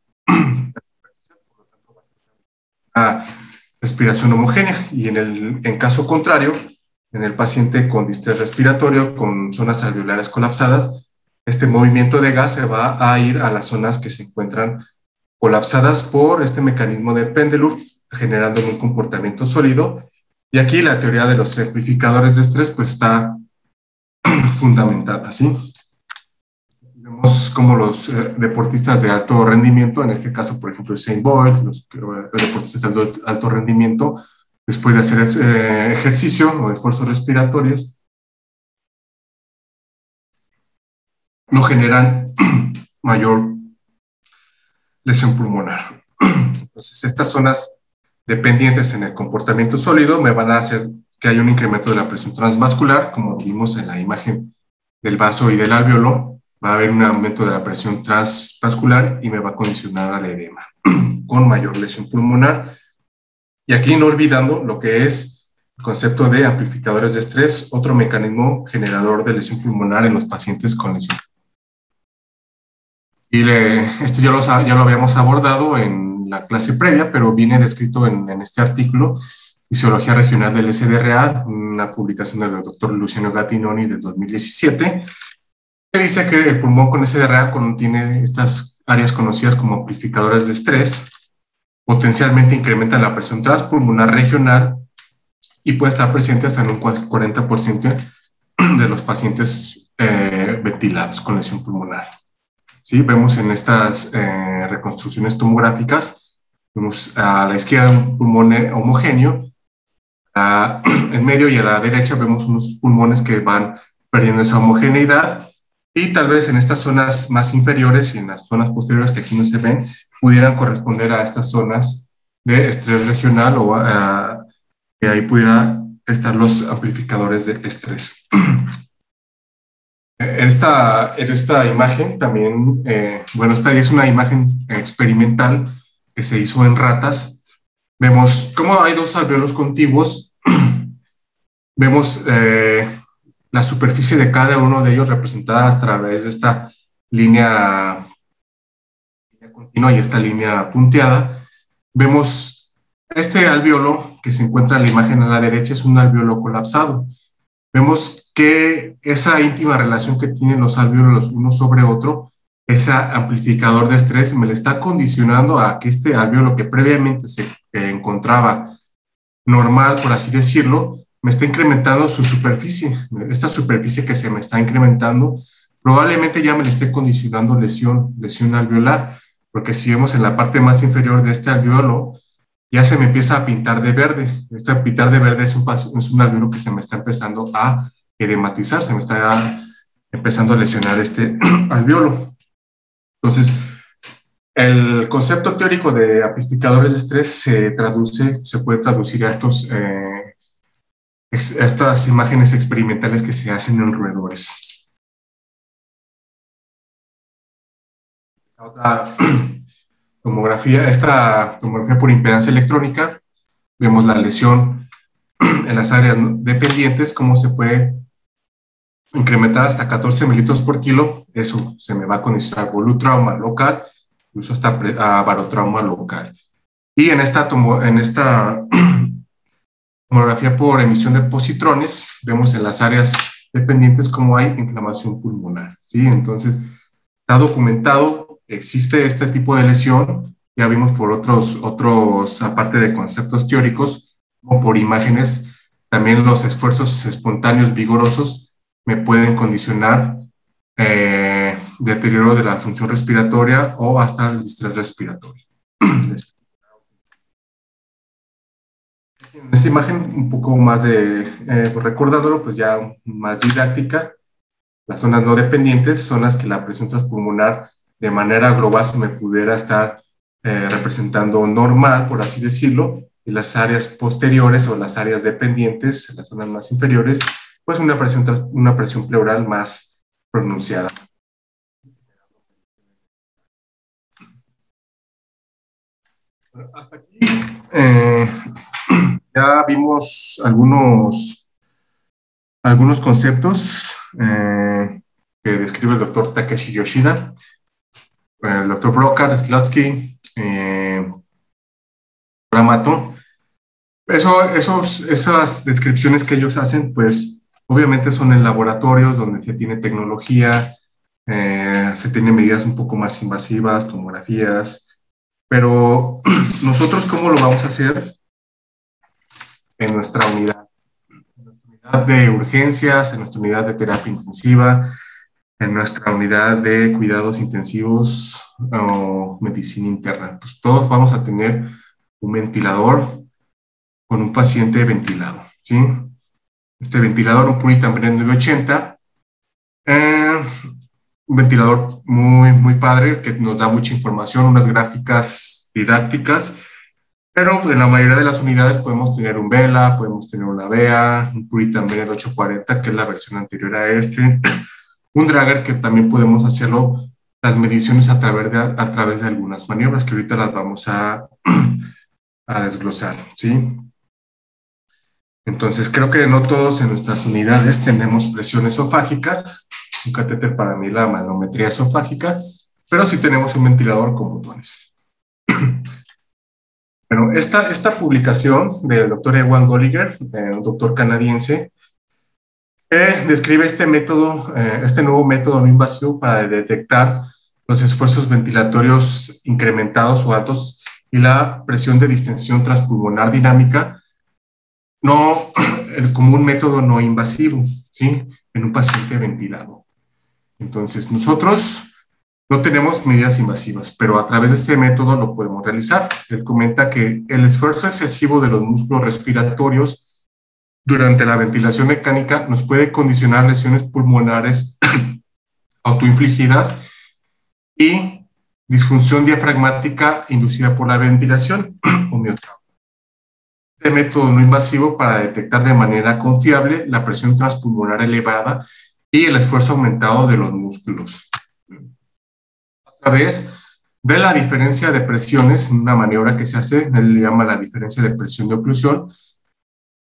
una respiración homogénea. Y en caso contrario, en el paciente con distrés respiratorio, con zonas alveolares colapsadas, este movimiento de gas se va a ir a las zonas que se encuentran colapsadas por este mecanismo de péndulo, generando un comportamiento sólido. Y aquí la teoría de los amplificadores de estrés pues está fundamentada, ¿sí? Vemos como los deportistas de alto rendimiento, en este caso, por ejemplo, Usain Bolt, los deportistas de alto rendimiento, después de hacer ejercicio o esfuerzos respiratorios, no generan mayor lesión pulmonar. Entonces, estas zonas dependientes en el comportamiento sólido me van a hacer que haya un incremento de la presión transvascular, como vimos en la imagen del vaso y del alveolo. Va a haber un aumento de la presión transvascular y me va a condicionar al edema, con mayor lesión pulmonar. Y aquí no olvidando lo que es el concepto de amplificadores de estrés, otro mecanismo generador de lesión pulmonar en los pacientes con lesión. Y esto ya lo habíamos abordado en la clase previa, pero viene descrito en este artículo, Fisiología Regional del SDRA, una publicación del doctor Luciano Gattinoni del 2017, que dice que el pulmón con SDRA contiene estas áreas conocidas como amplificadores de estrés, potencialmente incrementan la presión transpulmonar regional y puede estar presente hasta en un 40% de los pacientes ventilados con lesión pulmonar. ¿Sí? Vemos en estas reconstrucciones tomográficas, vemos a la izquierda un pulmón homogéneo, en medio y a la derecha vemos unos pulmones que van perdiendo esa homogeneidad, y tal vez en estas zonas más inferiores y en las zonas posteriores que aquí no se ven, pudieran corresponder a estas zonas de estrés regional o que ahí pudieran estar los amplificadores de estrés. En esta imagen también, esta es una imagen experimental que se hizo en ratas. Vemos cómo hay dos alvéolos contiguos Vemos la superficie de cada uno de ellos representada a través de esta línea continua y esta línea punteada. Vemos este alvéolo que se encuentra en la imagen a la derecha es un alvéolo colapsado. Vemos que esa íntima relación que tienen los alvéolos uno sobre otro, ese amplificador de estrés me le está condicionando a que este alvéolo que previamente se encontraba normal, por así decirlo, me está incrementando su superficie. Esta superficie que se me está incrementando probablemente ya me le esté condicionando lesión alveolar, porque si vemos en la parte más inferior de este alvéolo, ya se me empieza a pintar de verde. Este pintar de verde es un alvéolo que se me está empezando a edematizar, se me está empezando a lesionar este alvéolo. Entonces, el concepto teórico de amplificadores de estrés se puede traducir a estas imágenes experimentales que se hacen en roedores. Esta tomografía por impedancia electrónica, vemos la lesión en las áreas dependientes, cómo se puede incrementar hasta 14 mililitros por kilo. Eso se me va a condicionar volutrauma local, incluso hasta barotrauma local. Y en esta tomografía por emisión de positrones, vemos en las áreas dependientes cómo hay inflamación pulmonar, ¿sí? Entonces, está documentado, existe este tipo de lesión, ya vimos por otros aparte de conceptos teóricos, como por imágenes, también los esfuerzos espontáneos vigorosos me pueden condicionar deterioro de la función respiratoria o hasta el distrés respiratorio. En esta imagen, un poco más recordándolo, pues ya más didáctica, las zonas no dependientes son las que la presión transpulmonar de manera global se me pudiera estar representando normal, por así decirlo, y las áreas posteriores o las áreas dependientes, las zonas más inferiores, pues una presión pleural más pronunciada. Bueno, hasta aquí ya vimos algunos conceptos que describe el doctor Takeshi Yoshida, el doctor Brokar, Slutsky, Ramato. Esas descripciones que ellos hacen, pues obviamente son en laboratorios donde se tiene tecnología, se tienen medidas un poco más invasivas, tomografías, pero nosotros ¿cómo lo vamos a hacer en nuestra unidad? En nuestra unidad de urgencias, en nuestra unidad de terapia intensiva, en nuestra unidad de cuidados intensivos o medicina interna. Pues todos vamos a tener un ventilador con un paciente ventilado, ¿sí? Este ventilador, un Puritan Bennett 980, un ventilador muy padre que nos da mucha información, unas gráficas didácticas, pero en la mayoría de las unidades podemos tener un Vela, podemos tener una Bea, un Puritan Bennett 840, que es la versión anterior a este, un Drager que también podemos hacerlo, las mediciones a través de algunas maniobras que ahorita las vamos a desglosar, ¿sí? Entonces, creo que no todos en nuestras unidades tenemos presión esofágica, un catéter para mí la manometría esofágica, pero sí tenemos un ventilador con botones. Bueno, esta publicación del doctor Ewan Golliger, un doctor canadiense, describe este nuevo método no invasivo para detectar los esfuerzos ventilatorios incrementados o altos y la presión de distensión transpulmonar dinámica, como un método no invasivo, ¿sí? En un paciente ventilado. Entonces, nosotros no tenemos medidas invasivas, pero a través de este método lo podemos realizar. Él comenta que el esfuerzo excesivo de los músculos respiratorios durante la ventilación mecánica nos puede condicionar lesiones pulmonares autoinfligidas y disfunción diafragmática inducida por la ventilación o miotrauma. Este método no invasivo para detectar de manera confiable la presión transpulmonar elevada y el esfuerzo aumentado de los músculos. A través de la diferencia de presiones, una maniobra que se hace, él le llama la diferencia de presión de oclusión,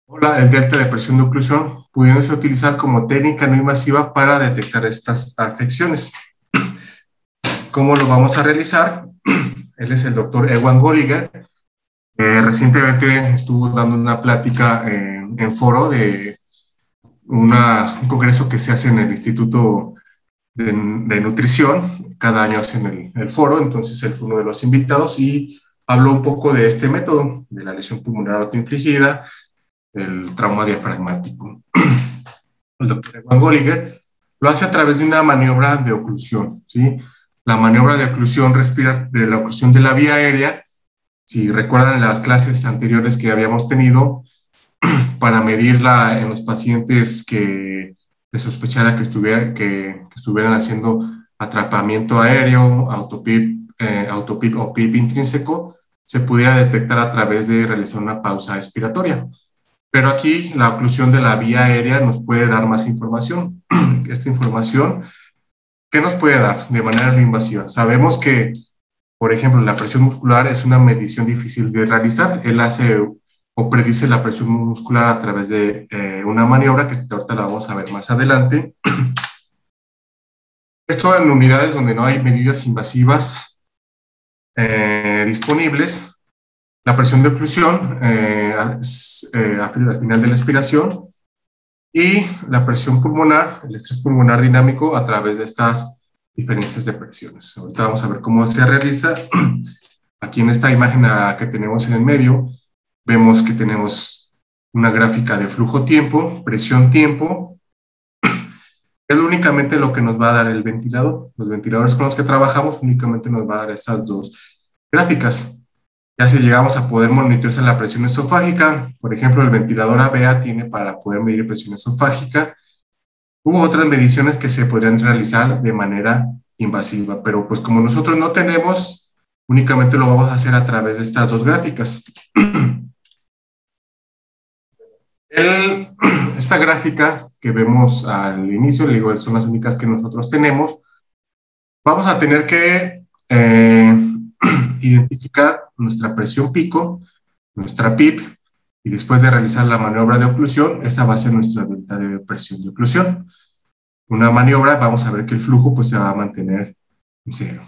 o el delta de presión de oclusión, pudiéndose utilizar como técnica no invasiva para detectar estas afecciones. ¿Cómo lo vamos a realizar? Él es el doctor Ewan Goliger. Recientemente estuvo dando una plática en foro de un congreso que se hace en el Instituto de Nutrición. Cada año hacen el foro, entonces él fue uno de los invitados y habló un poco de este método, de la lesión pulmonar autoinfligida, el trauma diafragmático. El doctor Ewan Goliger lo hace a través de una maniobra de oclusión, ¿sí? La maniobra de oclusión de la oclusión de la vía aérea, si recuerdan las clases anteriores que habíamos tenido, para medirla en los pacientes que se sospechara que estuvieran haciendo atrapamiento aéreo, autopip o PIP intrínseco, se pudiera detectar a través de realizar una pausa expiratoria. Pero aquí la oclusión de la vía aérea nos puede dar más información. Esta información, ¿qué nos puede dar de manera no invasiva? Sabemos que, por ejemplo, la presión muscular es una medición difícil de realizar. Él hace o predice la presión muscular a través de una maniobra que ahorita la vamos a ver más adelante. Esto en unidades donde no hay medidas invasivas disponibles. La presión de oclusión al final de la expiración y la presión pulmonar, el estrés pulmonar dinámico a través de estas diferencias de presiones. Ahorita vamos a ver cómo se realiza. Aquí en esta imagen que tenemos en el medio, vemos que tenemos una gráfica de flujo-tiempo, presión-tiempo. Es únicamente lo que nos va a dar el ventilador. Los ventiladores con los que trabajamos únicamente nos va a dar estas dos gráficas. Ya si llegamos a poder monitorizar la presión esofágica, por ejemplo, el ventilador ABA tiene para poder medir presión esofágica. Hubo otras mediciones que se podrían realizar de manera invasiva, pero pues como nosotros no tenemos, únicamente lo vamos a hacer a través de estas dos gráficas. Esta gráfica que vemos al inicio, le digo, son las únicas que nosotros tenemos. Vamos a tener que identificar nuestra presión pico, nuestra PIP, y después de realizar la maniobra de oclusión, esta va a ser nuestra delta de presión de oclusión. Una maniobra, vamos a ver que el flujo pues, se va a mantener en cero.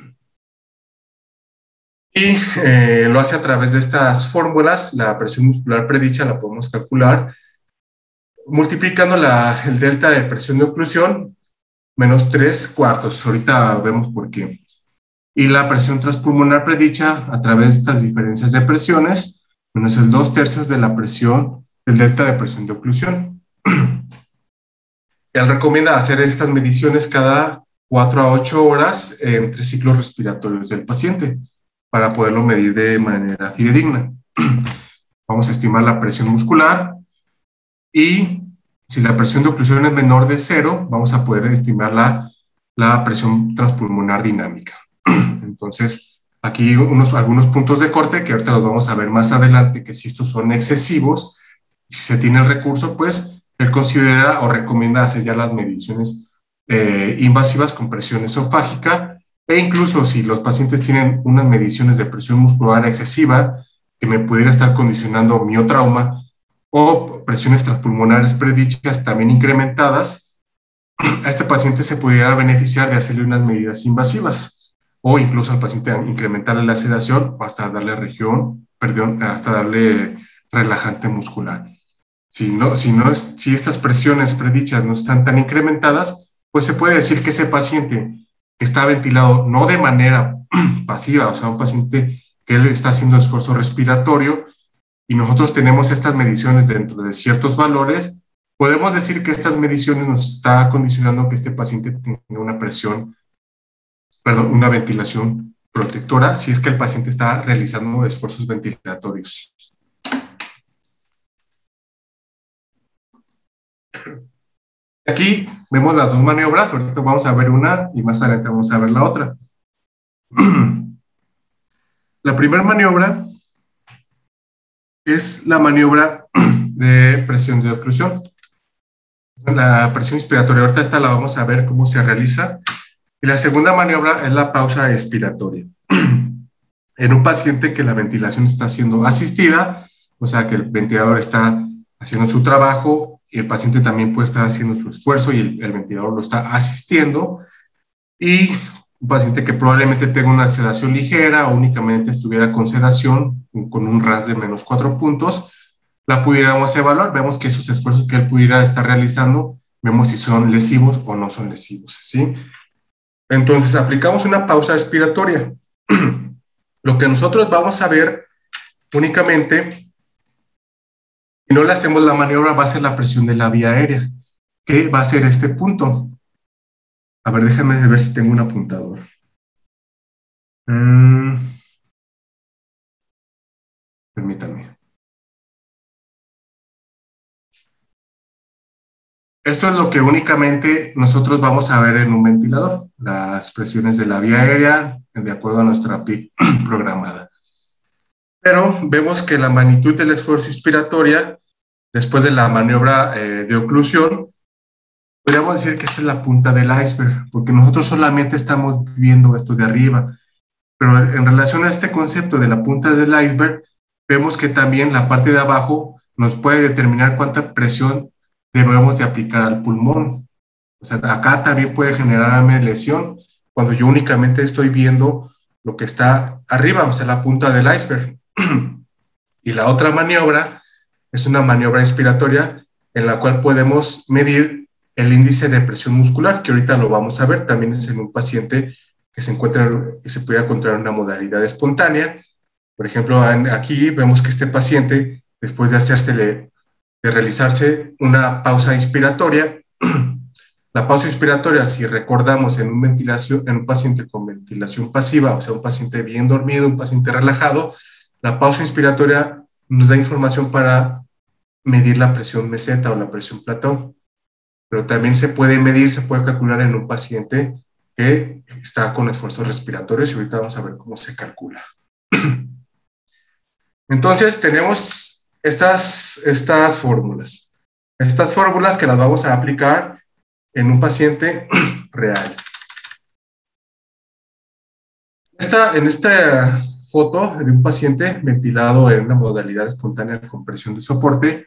Y lo hace a través de estas fórmulas. La presión muscular predicha la podemos calcular multiplicando el delta de presión de oclusión menos 3/4. Ahorita vemos por qué. Y la presión transpulmonar predicha a través de estas diferencias de presiones menos el 2/3 de la presión, el delta de presión de oclusión. Él recomienda hacer estas mediciones cada 4 a 8 horas entre ciclos respiratorios del paciente para poderlo medir de manera fidedigna. Vamos a estimar la presión muscular y si la presión de oclusión es menor de 0, vamos a poder estimar la presión transpulmonar dinámica. Entonces, aquí algunos puntos de corte que ahorita los vamos a ver más adelante, que si estos son excesivos y si se tiene el recurso, pues él considera o recomienda hacer ya las mediciones invasivas con presión esofágica e incluso si los pacientes tienen unas mediciones de presión muscular excesiva que me pudiera estar condicionando miotrauma o presiones transpulmonares predichas también incrementadas, a este paciente se pudiera beneficiar de hacerle unas medidas invasivas o incluso al paciente incrementarle la sedación o hasta darle hasta darle relajante muscular. Si estas presiones predichas no están tan incrementadas, pues se puede decir que ese paciente que está ventilado no de manera pasiva, o sea, un paciente que él está haciendo esfuerzo respiratorio y nosotros tenemos estas mediciones dentro de ciertos valores, podemos decir que estas mediciones nos está condicionando que este paciente tenga una ventilación protectora si es que el paciente está realizando esfuerzos ventilatorios. Aquí vemos las dos maniobras, ahorita vamos a ver una y más adelante vamos a ver la otra. La primera maniobra es la maniobra de presión de oclusión. La presión inspiratoria, ahorita esta la vamos a ver cómo se realiza. Y la segunda maniobra es la pausa expiratoria. En un paciente que la ventilación está siendo asistida, o sea que el ventilador está haciendo su trabajo, y el paciente también puede estar haciendo su esfuerzo y el ventilador lo está asistiendo, y un paciente que probablemente tenga una sedación ligera o únicamente estuviera con sedación, con un RASS de menos 4 puntos, la pudiéramos evaluar, vemos que esos esfuerzos que él pudiera estar realizando, vemos si son lesivos o no son lesivos, ¿sí? Entonces aplicamos una pausa expiratoria. Lo que nosotros vamos a ver únicamente, si no le hacemos la maniobra, va a ser la presión de la vía aérea, que va a ser este punto. A ver, déjame ver si tengo un apuntador. Permítame. Esto es lo que únicamente nosotros vamos a ver en un ventilador, las presiones de la vía aérea de acuerdo a nuestra PIP programada. Pero vemos que la magnitud del esfuerzo inspiratoria, después de la maniobra de oclusión, podríamos decir que esta es la punta del iceberg, porque nosotros solamente estamos viendo esto de arriba. Pero en relación a este concepto de la punta del iceberg, vemos que también la parte de abajo nos puede determinar cuánta presión debemos de aplicar al pulmón. O sea, acá también puede generarme lesión cuando yo únicamente estoy viendo lo que está arriba, o sea, la punta del iceberg. Y la otra maniobra es una maniobra inspiratoria en la cual podemos medir el índice de presión muscular, que ahorita lo vamos a ver, también es en un paciente que se pudiera encontrar en una modalidad espontánea. Por ejemplo, aquí vemos que este paciente, después de realizarse una pausa inspiratoria, la pausa inspiratoria, si recordamos en un paciente con ventilación pasiva, o sea, un paciente bien dormido, un paciente relajado, la pausa inspiratoria nos da información para medir la presión meseta o la presión platón, pero también se puede medir, se puede calcular en un paciente que está con esfuerzos respiratorios, y ahorita vamos a ver cómo se calcula. Entonces tenemos estas fórmulas. Estas fórmulas que las vamos a aplicar en un paciente real. En esta foto de un paciente ventilado en una modalidad espontánea con presión de soporte,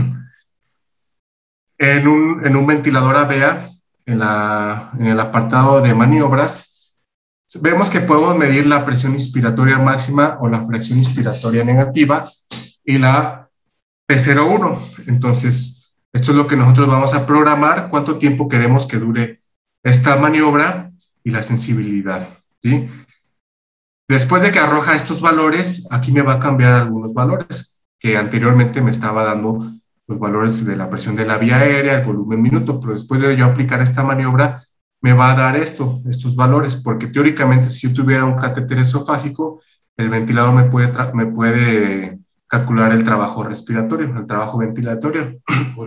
en un ventilador AVEA, en el apartado de maniobras, vemos que podemos medir la presión inspiratoria máxima o la fracción inspiratoria negativa y la P01. Entonces, esto es lo que nosotros vamos a programar, cuánto tiempo queremos que dure esta maniobra y la sensibilidad, ¿sí? Después de que arroja estos valores, aquí me va a cambiar algunos valores que anteriormente me estaba dando los valores de la presión de la vía aérea, el volumen minuto, pero después de yo aplicar esta maniobra, me va a dar estos valores, porque teóricamente si yo tuviera un catéter esofágico, el ventilador me puede calcular el trabajo respiratorio, el trabajo ventilatorio.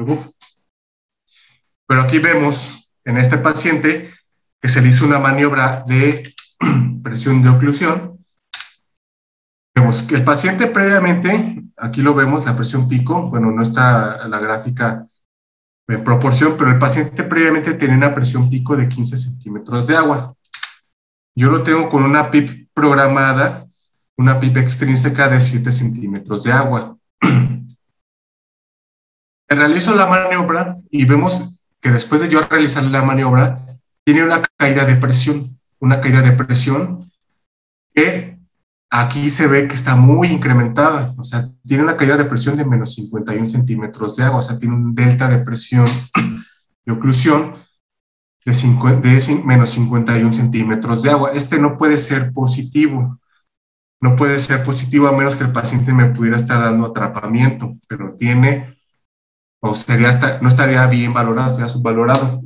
Pero aquí vemos en este paciente que se le hizo una maniobra de presión de oclusión. Vemos que el paciente previamente, aquí lo vemos, la presión pico, bueno, no está la gráfica en proporción, pero el paciente previamente tenía una presión pico de 15 centímetros de agua. Yo lo tengo con una PIP programada, una PIP extrínseca de 7 centímetros de agua. Realizo la maniobra y vemos que después de yo realizar la maniobra, tiene una caída de presión que aquí se ve que está muy incrementada, o sea, tiene una caída de presión de menos 51 centímetros de agua, o sea, tiene un delta de presión de oclusión de menos 51 centímetros de agua. Este no puede ser positivo, no puede ser positivo a menos que el paciente me pudiera estar dando atrapamiento, pero tiene, o no estaría bien valorado, estaría subvalorado.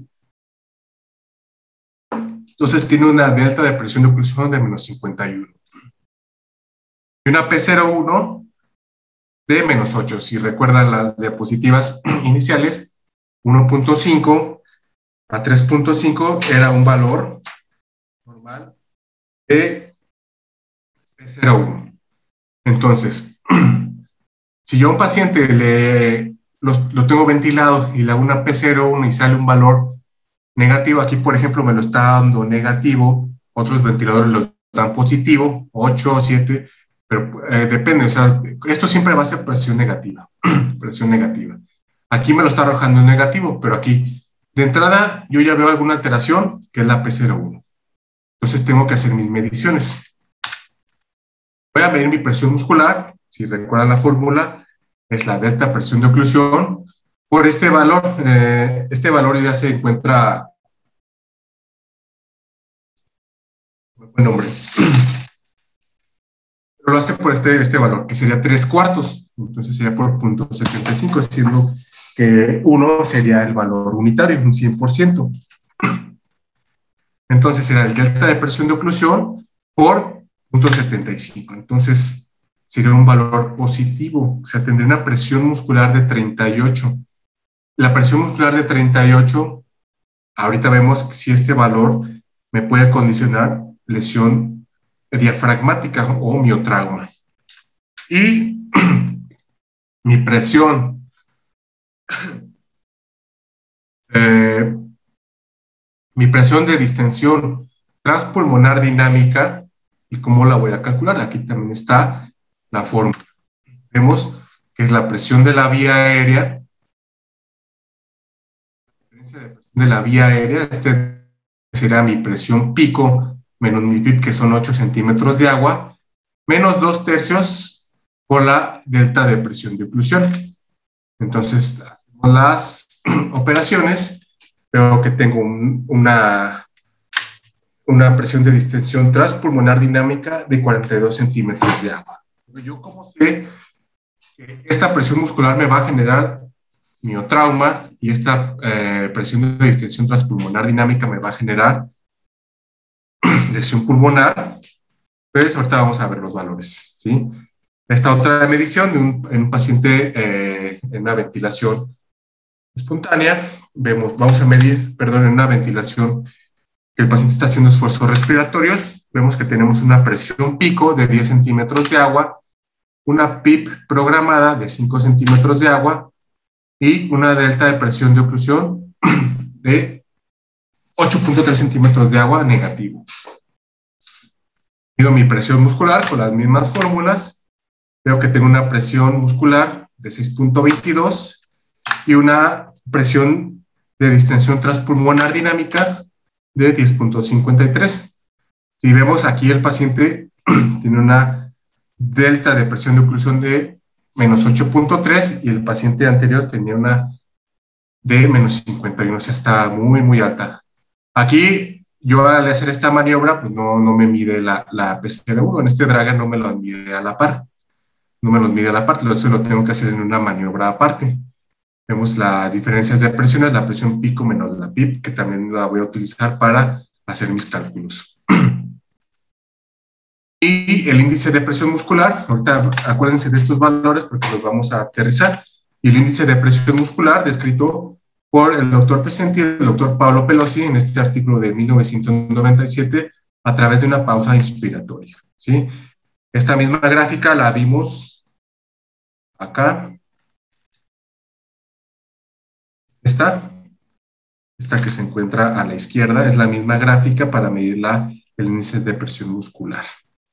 Entonces tiene una delta de presión de oclusión de menos 51. Y una P01 de menos 8. Si recuerdan las diapositivas iniciales, 1.5 a 3.5 era un valor normal de P01. Entonces, si yo a un paciente lo tengo ventilado y le hago una P01 y sale un valor negativo, aquí por ejemplo me lo está dando negativo, otros ventiladores lo dan positivo, 8 o 7, pero depende, o sea, esto siempre va a ser presión negativa, presión negativa. Aquí me lo está arrojando en negativo, pero aquí, de entrada, yo ya veo alguna alteración, que es la P01. Entonces tengo que hacer mis mediciones. Voy a medir mi presión muscular, si recuerdan la fórmula, es la delta presión de oclusión, por este valor ya se encuentra, buen nombre, pero lo hace por este valor, que sería 3/4, entonces sería por 0.75, siendo que 1 sería el valor unitario, un 100%. Entonces será el delta de presión de oclusión por 0.75. Entonces sería un valor positivo, o sea, tendría una presión muscular de 38. La presión muscular de 38, ahorita vemos si este valor me puede condicionar lesión diafragmática o miotrauma. Y mi presión de distensión transpulmonar dinámica, ¿y cómo la voy a calcular? Aquí también está la fórmula. Vemos que es la presión de la vía aérea. La diferencia de presión de la vía aérea, este será mi presión pico menos mi PIB, que son 8 centímetros de agua, menos 2/3 por la delta de presión de oclusión. Entonces, hacemos las operaciones, veo que tengo una presión de distensión transpulmonar dinámica de 42 centímetros de agua. Yo, ¿cómo sé que esta presión muscular me va a generar miotrauma y esta presión de distensión transpulmonar dinámica me va a generar lesión pulmonar? Pues ahorita vamos a ver los valores, ¿sí? Esta otra medición en un paciente en una ventilación espontánea, vamos a medir, en una ventilación que el paciente está haciendo esfuerzos respiratorios, vemos que tenemos una presión pico de 10 centímetros de agua, una PIP programada de 5 centímetros de agua y una delta de presión de oclusión de 8.3 centímetros de agua negativo. Mido mi presión muscular con las mismas fórmulas, veo que tengo una presión muscular de 6.22 y una presión de distensión transpulmonar dinámica de 10.53. Si vemos aquí, el paciente tiene una delta de presión de oclusión de menos 8.3 y el paciente anterior tenía una de menos 51, o sea, está muy, muy alta. Aquí, yo al hacer esta maniobra, pues no me mide la PC1, en este Dragan no me lo mide a la par, entonces lo tengo que hacer en una maniobra aparte. Vemos las diferencias de presiones, la presión pico menos la PIP, que también la voy a utilizar para hacer mis cálculos. Y el índice de presión muscular, ahorita acuérdense de estos valores porque los vamos a aterrizar. Y el índice de presión muscular descrito por el doctor Pesenti y el doctor Pablo Pelosi en este artículo de 1997 a través de una pausa inspiratoria, ¿sí? Esta misma gráfica la vimos acá. Esta que se encuentra a la izquierda es la misma gráfica para medir el índice de presión muscular.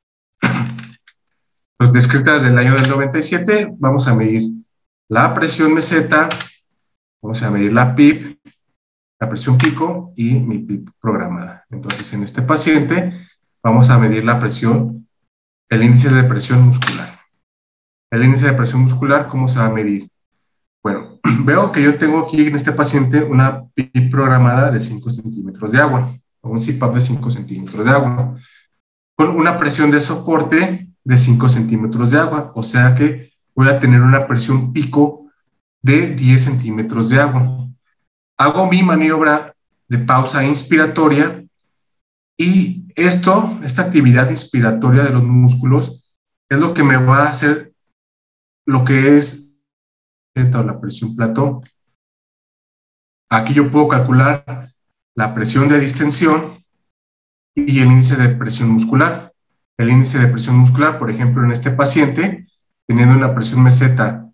Pues descrita desde el año del 97, vamos a medir la presión meseta, vamos a medir la PIP, la presión pico y mi PIP programada. Entonces, en este paciente vamos a medir la presión, el índice de presión muscular. El índice de presión muscular, ¿cómo se va a medir? Bueno, veo que yo tengo aquí en este paciente una PIP programada de 5 centímetros de agua, o un CPAP de 5 centímetros de agua, con una presión de soporte de 5 centímetros de agua, o sea que voy a tener una presión pico de 10 centímetros de agua. Hago mi maniobra de pausa inspiratoria y esta actividad inspiratoria de los músculos es lo que me va a hacer lo que es la presión plató. Aquí yo puedo calcular la presión de distensión y el índice de presión muscular. El índice de presión muscular, por ejemplo, en este paciente, teniendo una presión meseta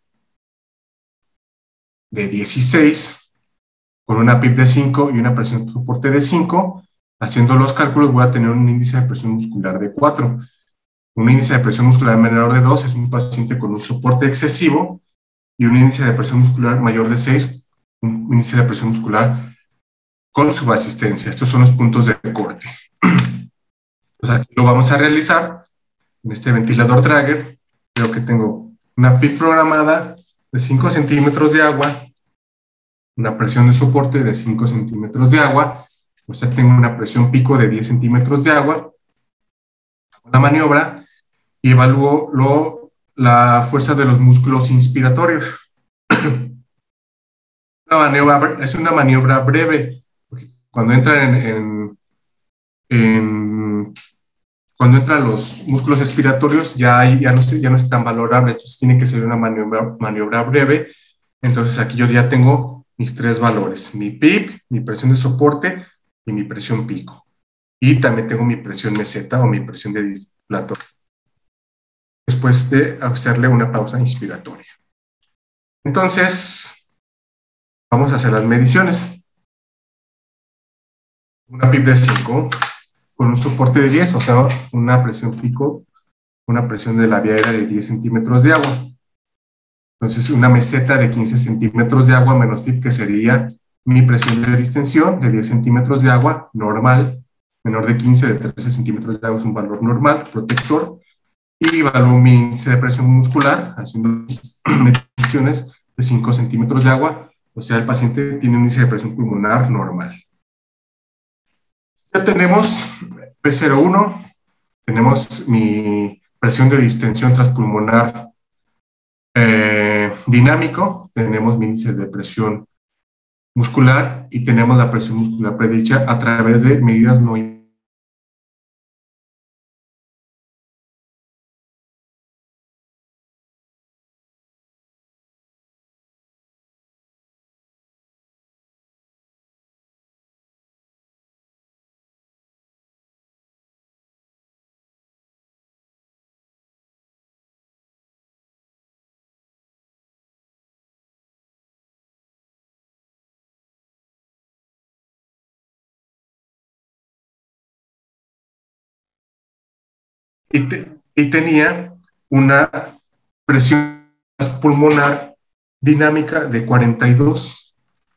de 16, con una PIP de 5 y una presión de soporte de 5, haciendo los cálculos voy a tener un índice de presión muscular de 4. Un índice de presión muscular menor de 2 es un paciente con un soporte excesivo y un índice de presión muscular mayor de 6, un índice de presión muscular con subasistencia. Estos son los puntos de corte. Pues aquí lo vamos a realizar en este ventilador Draeger. Veo que tengo una PIC programada de 5 centímetros de agua, una presión de soporte de 5 centímetros de agua, o sea, tengo una presión pico de 10 centímetros de agua. Hago la maniobra y evalúo la fuerza de los músculos inspiratorios. Es una maniobra breve, porque cuando entran cuando entran los músculos expiratorios ya no es tan valorable, entonces tiene que ser una maniobra breve. Entonces aquí yo ya tengo mis 3 valores, mi PIP, mi presión de soporte y mi presión pico. Y también tengo mi presión meseta o mi presión de dislatorio, después de hacerle una pausa inspiratoria. Entonces, vamos a hacer las mediciones. Una PIP de 5 con un soporte de 10, o sea, una presión pico, una presión de la vía aérea de 10 centímetros de agua. Entonces, una meseta de 15 centímetros de agua menos PIP, que sería mi presión de distensión de 10 centímetros de agua, normal, menor de 15, de 13 centímetros de agua es un valor normal, protector, y evalúo mi índice de presión muscular, haciendo mediciones de 5 centímetros de agua, o sea, el paciente tiene un índice de presión pulmonar normal. Ya tenemos P01, tenemos mi presión de distensión transpulmonar dinámico, tenemos mi índice de presión muscular y tenemos la presión muscular predicha a través de medidas no invasivas. Y tenía una presión pulmonar dinámica de 42.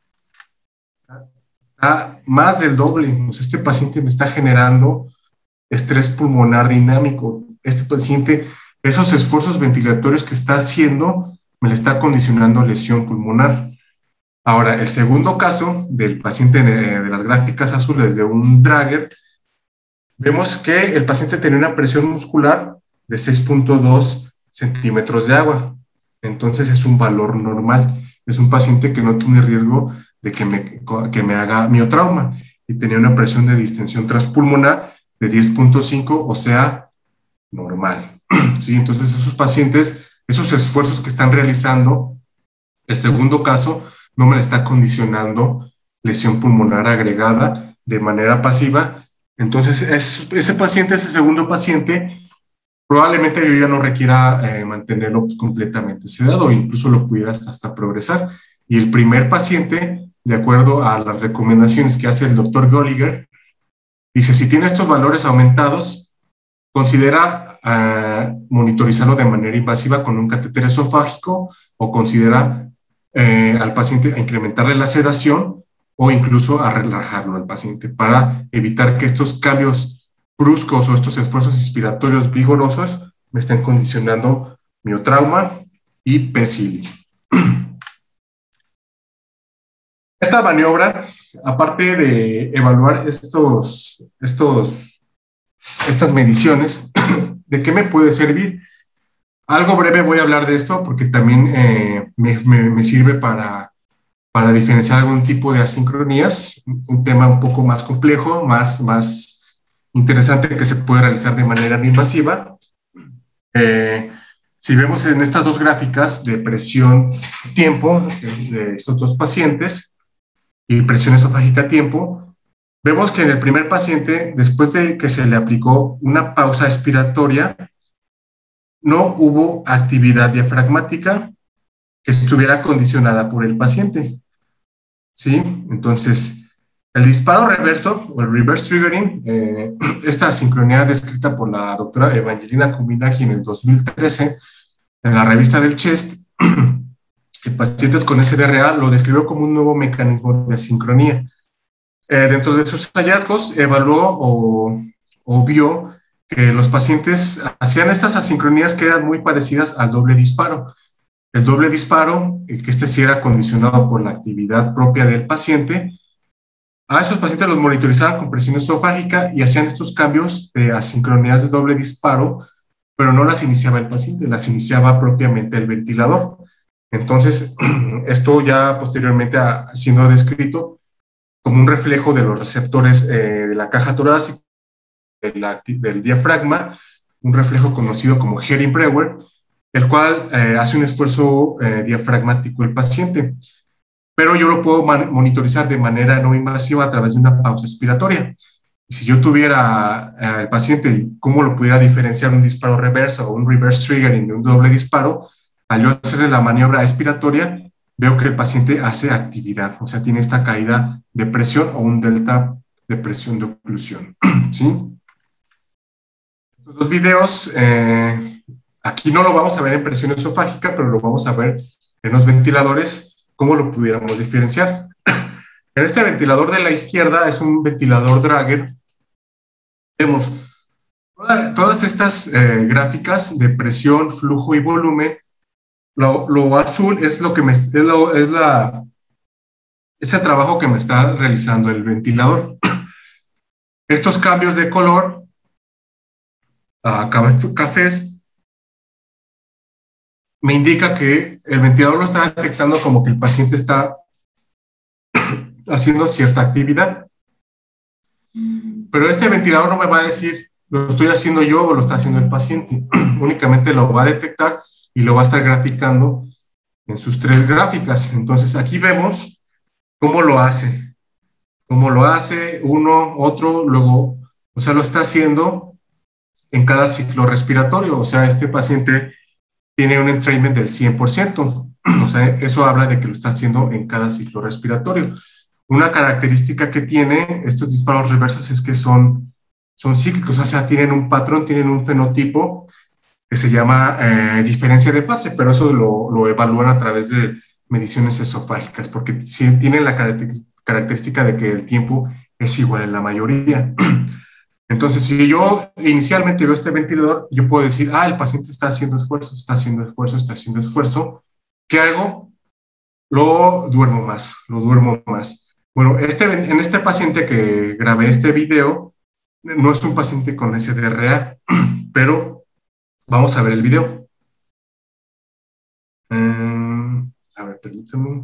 Está más del doble. Pues este paciente me está generando estrés pulmonar dinámico. Este paciente, esos esfuerzos ventilatorios que está haciendo, me le está condicionando lesión pulmonar. Ahora, el segundo caso del paciente de las gráficas azules de un Draeger, vemos que el paciente tenía una presión muscular de 6.2 centímetros de agua. Entonces es un valor normal. Es un paciente que no tiene riesgo de que me haga miotrauma. Y tenía una presión de distensión transpulmonar de 10.5, o sea, normal. ¿Sí? Entonces esos pacientes, esos esfuerzos que están realizando, el segundo caso no me le está condicionando lesión pulmonar agregada de manera pasiva. Entonces, ese paciente, ese segundo paciente, probablemente yo ya no requiera mantenerlo completamente sedado, incluso lo pudiera hasta progresar. Y el primer paciente, de acuerdo a las recomendaciones que hace el doctor Golliger, dice, si tiene estos valores aumentados, considera monitorizarlo de manera invasiva con un catéter esofágico o considera al paciente a incrementarle la sedación o incluso a relajarlo al paciente para evitar que estos cambios bruscos o estos esfuerzos inspiratorios vigorosos me estén condicionando miotrauma y PCD. Esta maniobra, aparte de evaluar estas mediciones, ¿de qué me puede servir? Algo breve voy a hablar de esto porque también me sirve para diferenciar algún tipo de asincronías, un tema un poco más complejo, más interesante que se puede realizar de manera no invasiva. Si vemos en estas dos gráficas de presión-tiempo de estos dos pacientes y presión esofágica-tiempo, vemos que en el primer paciente, después de que se le aplicó una pausa expiratoria, no hubo actividad diafragmática que estuviera condicionada por el paciente. ¿Sí? Entonces, el disparo reverso, o el reverse triggering, esta sincronía descrita por la doctora Evangelina Kuminaki en el 2013, en la revista del Chest, pacientes con SDRA lo describió como un nuevo mecanismo de asincronía. Dentro de sus hallazgos, evaluó o vio que los pacientes hacían estas asincronías que eran muy parecidas al doble disparo. El doble disparo, que este sí era condicionado por la actividad propia del paciente, a esos pacientes los monitorizaban con presión esofágica y hacían estos cambios de asincronías de doble disparo, pero no las iniciaba el paciente, las iniciaba propiamente el ventilador. Entonces, esto ya posteriormente siendo descrito como un reflejo de los receptores de la caja torácica, del diafragma, un reflejo conocido como Herin-Brewer, el cual hace un esfuerzo diafragmático el paciente. Pero yo lo puedo monitorizar de manera no invasiva a través de una pausa expiratoria. Y si yo tuviera al paciente, ¿cómo lo pudiera diferenciar un disparo reverso o un reverse triggering de un doble disparo? Al yo hacerle la maniobra expiratoria, veo que el paciente hace actividad, o sea, tiene esta caída de presión o un delta de presión de oclusión, ¿sí? Estos dos videos, aquí no lo vamos a ver en presión esofágica, pero lo vamos a ver en los ventiladores, cómo lo pudiéramos diferenciar. En este ventilador de la izquierda es un ventilador Drager. Vemos todas estas gráficas de presión, flujo y volumen. Lo azul es lo que es el trabajo que me está realizando el ventilador. Estos cambios de color a cafés me indica que el ventilador lo está detectando como que el paciente está haciendo cierta actividad. Pero este ventilador no me va a decir, lo estoy haciendo yo o lo está haciendo el paciente. Únicamente lo va a detectar y lo va a estar graficando en sus tres gráficas. Entonces aquí vemos cómo lo hace. Cómo lo hace uno, otro, luego, o sea, lo está haciendo en cada ciclo respiratorio. O sea, este paciente tiene un entrainment del 100%. O sea, eso habla de que lo está haciendo en cada ciclo respiratorio. Una característica que tiene estos disparos reversos es que son cíclicos, o sea, tienen un patrón, tienen un fenotipo que se llama diferencia de fase, pero eso lo evalúan a través de mediciones esofágicas, porque sí tienen la característica de que el tiempo es igual en la mayoría. Entonces, si yo inicialmente veo este ventilador, yo puedo decir, el paciente está haciendo esfuerzo, está haciendo esfuerzo, está haciendo esfuerzo. ¿Qué hago? Lo duermo más. Bueno, en este paciente que grabé este video, no es un paciente con SDRA, pero vamos a ver el video. A ver, permítame.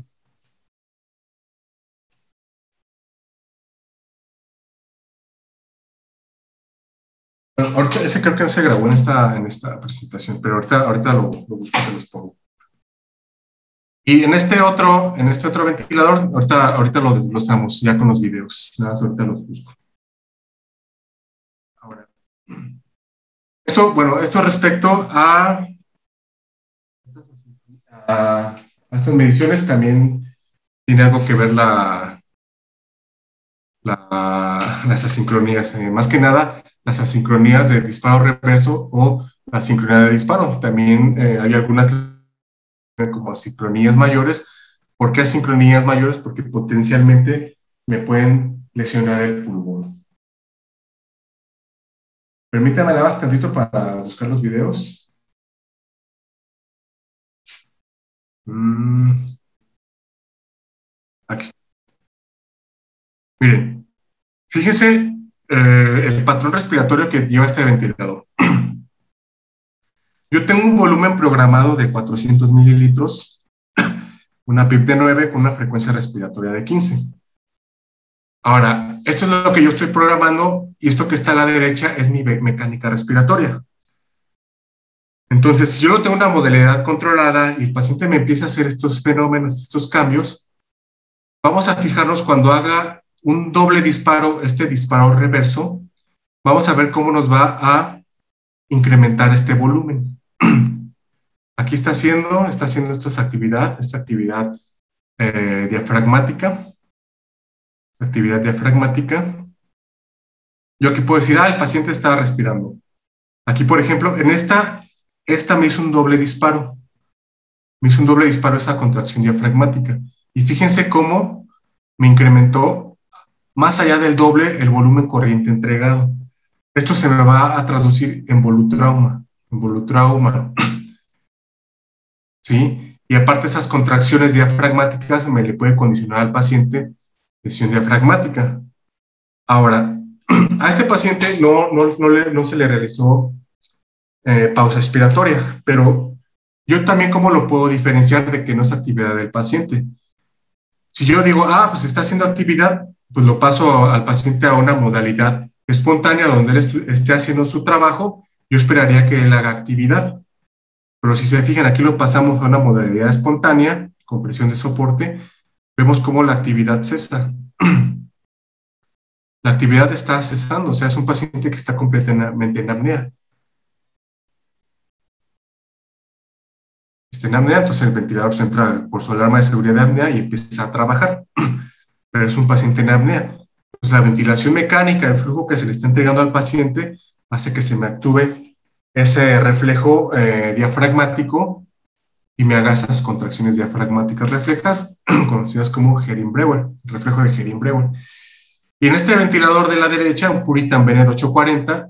Ahorita, ese creo que no se grabó en esta presentación, pero ahorita lo busco y los pongo. Y en este otro ventilador, ahorita lo desglosamos ya con los videos. Nada más ahorita los busco. Ahora. Esto respecto a estas mediciones también tiene algo que ver las asincronías. Más que nada, las asincronías de disparo reverso o la sincronía de disparo. También hay algunas como asincronías mayores. ¿Por qué asincronías mayores? Porque potencialmente me pueden lesionar el pulmón. Permítame nada más tantito para buscar los videos. Aquí está. Miren, fíjense el patrón respiratorio que lleva este ventilador. Yo tengo un volumen programado de 400 mililitros, una PIP de 9 con una frecuencia respiratoria de 15. Ahora, esto es lo que yo estoy programando y esto que está a la derecha es mi mecánica respiratoria. Entonces, si yo no tengo una modalidad controlada y el paciente me empieza a hacer estos fenómenos, estos cambios, vamos a fijarnos cuando haga un doble disparo, este disparo reverso, vamos a ver cómo nos va a incrementar este volumen. Aquí está haciendo esta actividad diafragmática. Actividad diafragmática. Yo aquí puedo decir, el paciente está respirando. Aquí, por ejemplo, en esta me hizo un doble disparo. me hizo un doble disparo esa contracción diafragmática. Y fíjense cómo me incrementó más allá del doble el volumen corriente entregado. Esto se me va a traducir en volutrauma, ¿sí? Y aparte esas contracciones diafragmáticas me le puede condicionar al paciente lesión diafragmática. Ahora, a este paciente no se le realizó pausa expiratoria, pero yo también cómo lo puedo diferenciar de que no es actividad del paciente. Si yo digo, pues está haciendo actividad, pues lo paso al paciente a una modalidad espontánea donde él esté haciendo su trabajo, yo esperaría que él haga actividad. Pero si se fijan, aquí lo pasamos a una modalidad espontánea, con presión de soporte, vemos cómo la actividad cesa. La actividad está cesando, o sea, es un paciente que está completamente en apnea. Está en apnea, entonces el ventilador se entra por su alarma de seguridad de apnea y empieza a trabajar. Pero es un paciente en apnea. Pues la ventilación mecánica, el flujo que se le está entregando al paciente, hace que se me actúe ese reflejo diafragmático y me haga esas contracciones diafragmáticas reflejas, conocidas como Hering-Breuer, reflejo de Hering-Breuer. Y en este ventilador de la derecha, un Puritan Bennett 840,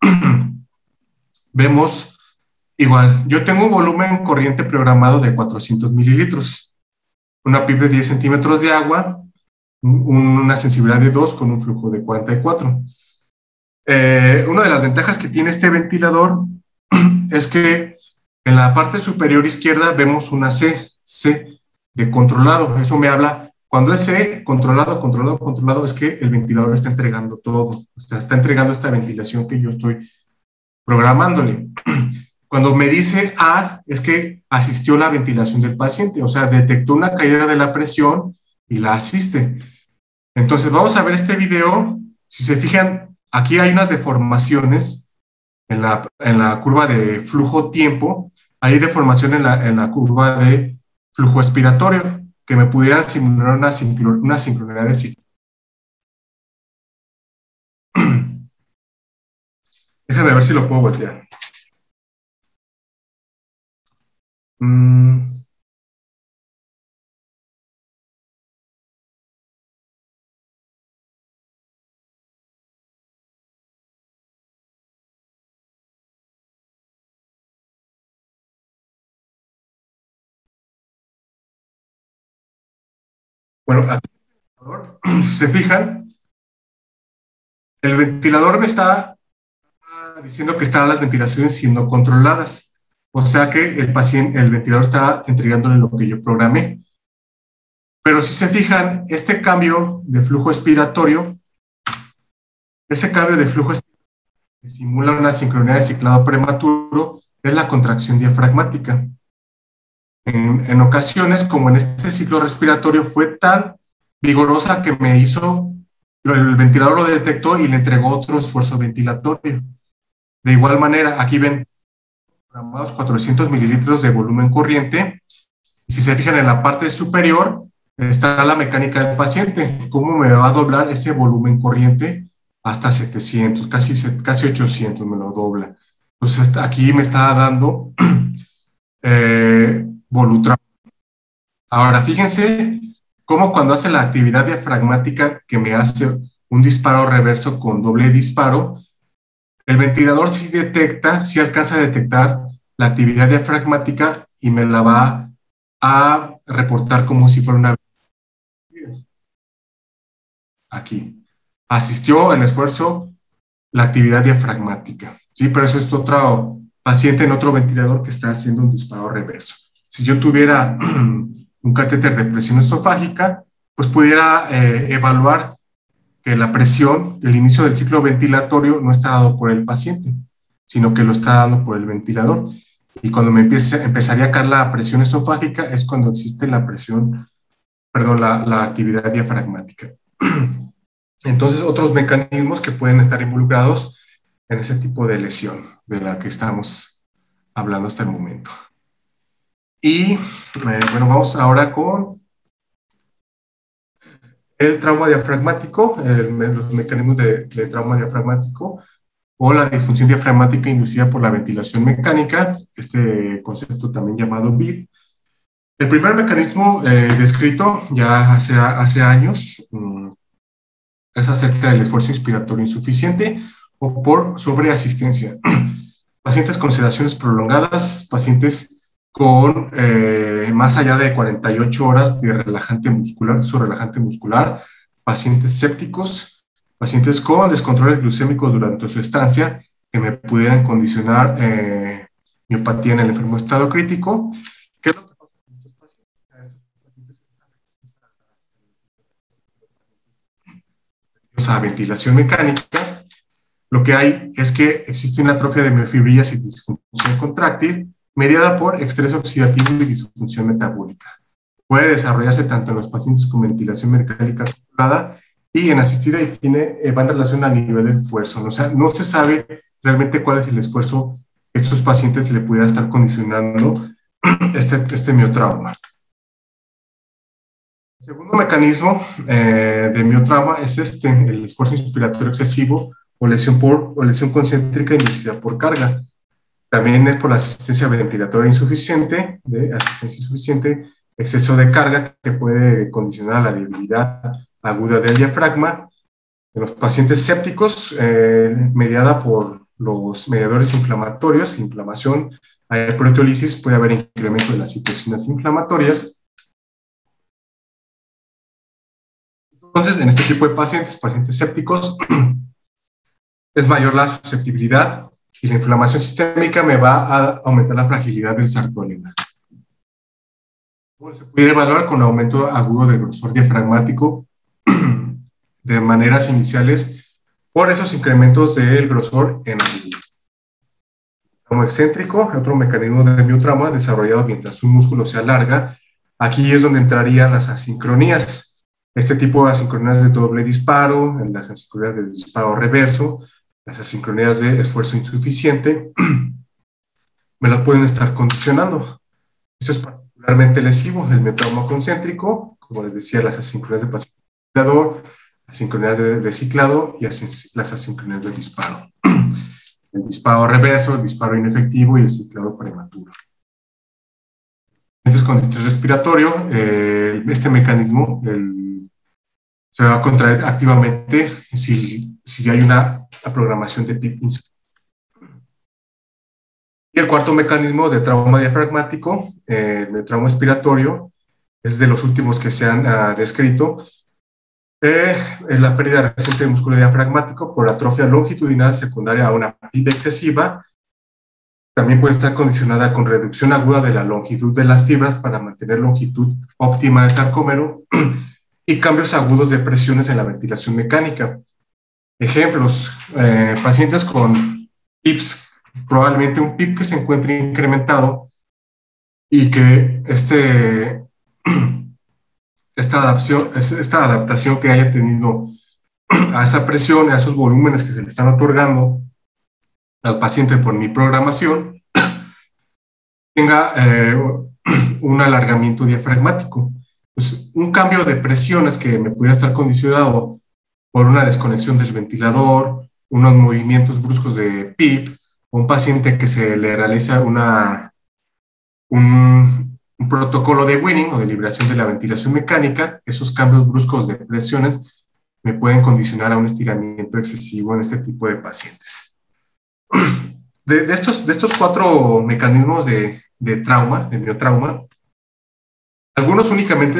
vemos igual, yo tengo un volumen corriente programado de 400 mililitros, una PIP de 10 centímetros de agua, una sensibilidad de 2 con un flujo de 44. Una de las ventajas que tiene este ventilador es que en la parte superior izquierda vemos una C de controlado. Eso me habla, cuando es C, controlado, es que el ventilador está entregando todo. O sea, está entregando esta ventilación que yo estoy programándole. Cuando me dice A, es que asistió la ventilación del paciente, o sea, detectó una caída de la presión y la asiste. Entonces, vamos a ver este video. Si se fijan, aquí hay unas deformaciones en la curva de flujo-tiempo. Hay deformación en la curva de flujo expiratorio, que me pudieran simular una sincronía de ciclo. Déjame ver si lo puedo voltear. Bueno, aquí, si se fijan, el ventilador me está diciendo que están las ventilaciones siendo controladas. O sea que el ventilador está entregándole lo que yo programé. Pero si se fijan, este cambio de flujo expiratorio, que simula una sincronía de ciclado prematuro, es la contracción diafragmática. En ocasiones, como en este ciclo respiratorio, fue tan vigorosa que el ventilador lo detectó y le entregó otro esfuerzo ventilatorio. De igual manera, aquí ven programados 400 mililitros de volumen corriente, y si se fijan en la parte superior, está la mecánica del paciente, cómo me va a doblar ese volumen corriente hasta 700, casi 800 me lo dobla. Entonces aquí me está dando volutrauma. Ahora fíjense cómo cuando hace la actividad diafragmática que me hace un disparo reverso con doble disparo, el ventilador sí alcanza a detectar la actividad diafragmática y me la va a reportar como si fuera una... Aquí. Asistió el esfuerzo, la actividad diafragmática. Sí, pero eso es otro paciente en otro ventilador que está haciendo un disparo reverso. Si yo tuviera un catéter de presión esofágica, pues pudiera evaluar que la presión, el inicio del ciclo ventilatorio no está dado por el paciente, sino que lo está dando por el ventilador. Y cuando empezaría a caer la presión esofágica es cuando existe la actividad diafragmática. Entonces, otros mecanismos que pueden estar involucrados en ese tipo de lesión de la que estamos hablando hasta el momento. Y bueno, vamos ahora con el trauma diafragmático, los mecanismos de trauma diafragmático o la disfunción diafragmática inducida por la ventilación mecánica, este concepto también llamado BID. El primer mecanismo descrito ya hace años es acerca del esfuerzo inspiratorio insuficiente o por sobreasistencia. Pacientes con sedaciones prolongadas, pacientes con más allá de 48 horas de relajante muscular, de su relajante muscular, pacientes sépticos, pacientes con descontroles glucémicos durante su estancia que me pudieran condicionar miopatía en el enfermo estado crítico. ¿Qué es lo que pasa con estos pacientes? A ventilación mecánica, lo que hay es que existe una atrofia de miofibrillas y disfunción contráctil mediada por estrés oxidativo y disfunción metabólica. Puede desarrollarse tanto en los pacientes con ventilación mecánica controlada y en asistida y va en relación al nivel de esfuerzo. O sea, no se sabe realmente cuál es el esfuerzo que estos pacientes le pudiera estar condicionando este miotrauma. El segundo mecanismo de miotrauma es el esfuerzo inspiratorio excesivo o lesión concéntrica inducida por carga. También es por la asistencia ventilatoria insuficiente, exceso de carga que puede condicionar la debilidad aguda del diafragma. En los pacientes sépticos, mediada por los mediadores inflamatorios, inflamación, hay proteólisis, puede haber incremento de las citocinas inflamatorias. Entonces, en este tipo de pacientes sépticos, es mayor la susceptibilidad y la inflamación sistémica me va a aumentar la fragilidad del sarcólema. Se puede evaluar con aumento agudo del grosor diafragmático de maneras iniciales por esos incrementos del grosor en el tramo excéntrico, otro mecanismo de miotrauma desarrollado mientras un músculo se alarga. Aquí es donde entrarían las asincronías. Este tipo de asincronías de doble disparo, las asincronías de disparo reverso, las asincronías de esfuerzo insuficiente, me las pueden estar condicionando. Esto es particularmente lesivo, el miotrauma concéntrico, como les decía, las asincronías de paciente ciclador, asincronías de ciclado y las asincronías de disparo. El disparo reverso, el disparo inefectivo y el ciclado prematuro. Entonces, con estrés respiratorio, este mecanismo se va a contraer activamente si hay una programación de PIP insuficiente. Y el cuarto mecanismo de trauma diafragmático, el trauma expiratorio, es de los últimos que se han descrito, es la pérdida reciente de músculo diafragmático por atrofia longitudinal secundaria a una PIP excesiva. También puede estar condicionada con reducción aguda de la longitud de las fibras para mantener longitud óptima del sarcómero y cambios agudos de presiones en la ventilación mecánica. Ejemplos, pacientes con PIPs, probablemente un PIP que se encuentre incrementado y que esta adaptación que haya tenido a esa presión, a esos volúmenes que se le están otorgando al paciente por mi programación, tenga un alargamiento diafragmático. Pues un cambio de presiones que me pudiera estar condicionado por una desconexión del ventilador, unos movimientos bruscos de PIP, un paciente que se le realiza un protocolo de weaning o de liberación de la ventilación mecánica, esos cambios bruscos de presiones me pueden condicionar a un estiramiento excesivo en este tipo de pacientes. De estos cuatro mecanismos de trauma, de miotrauma, algunos únicamente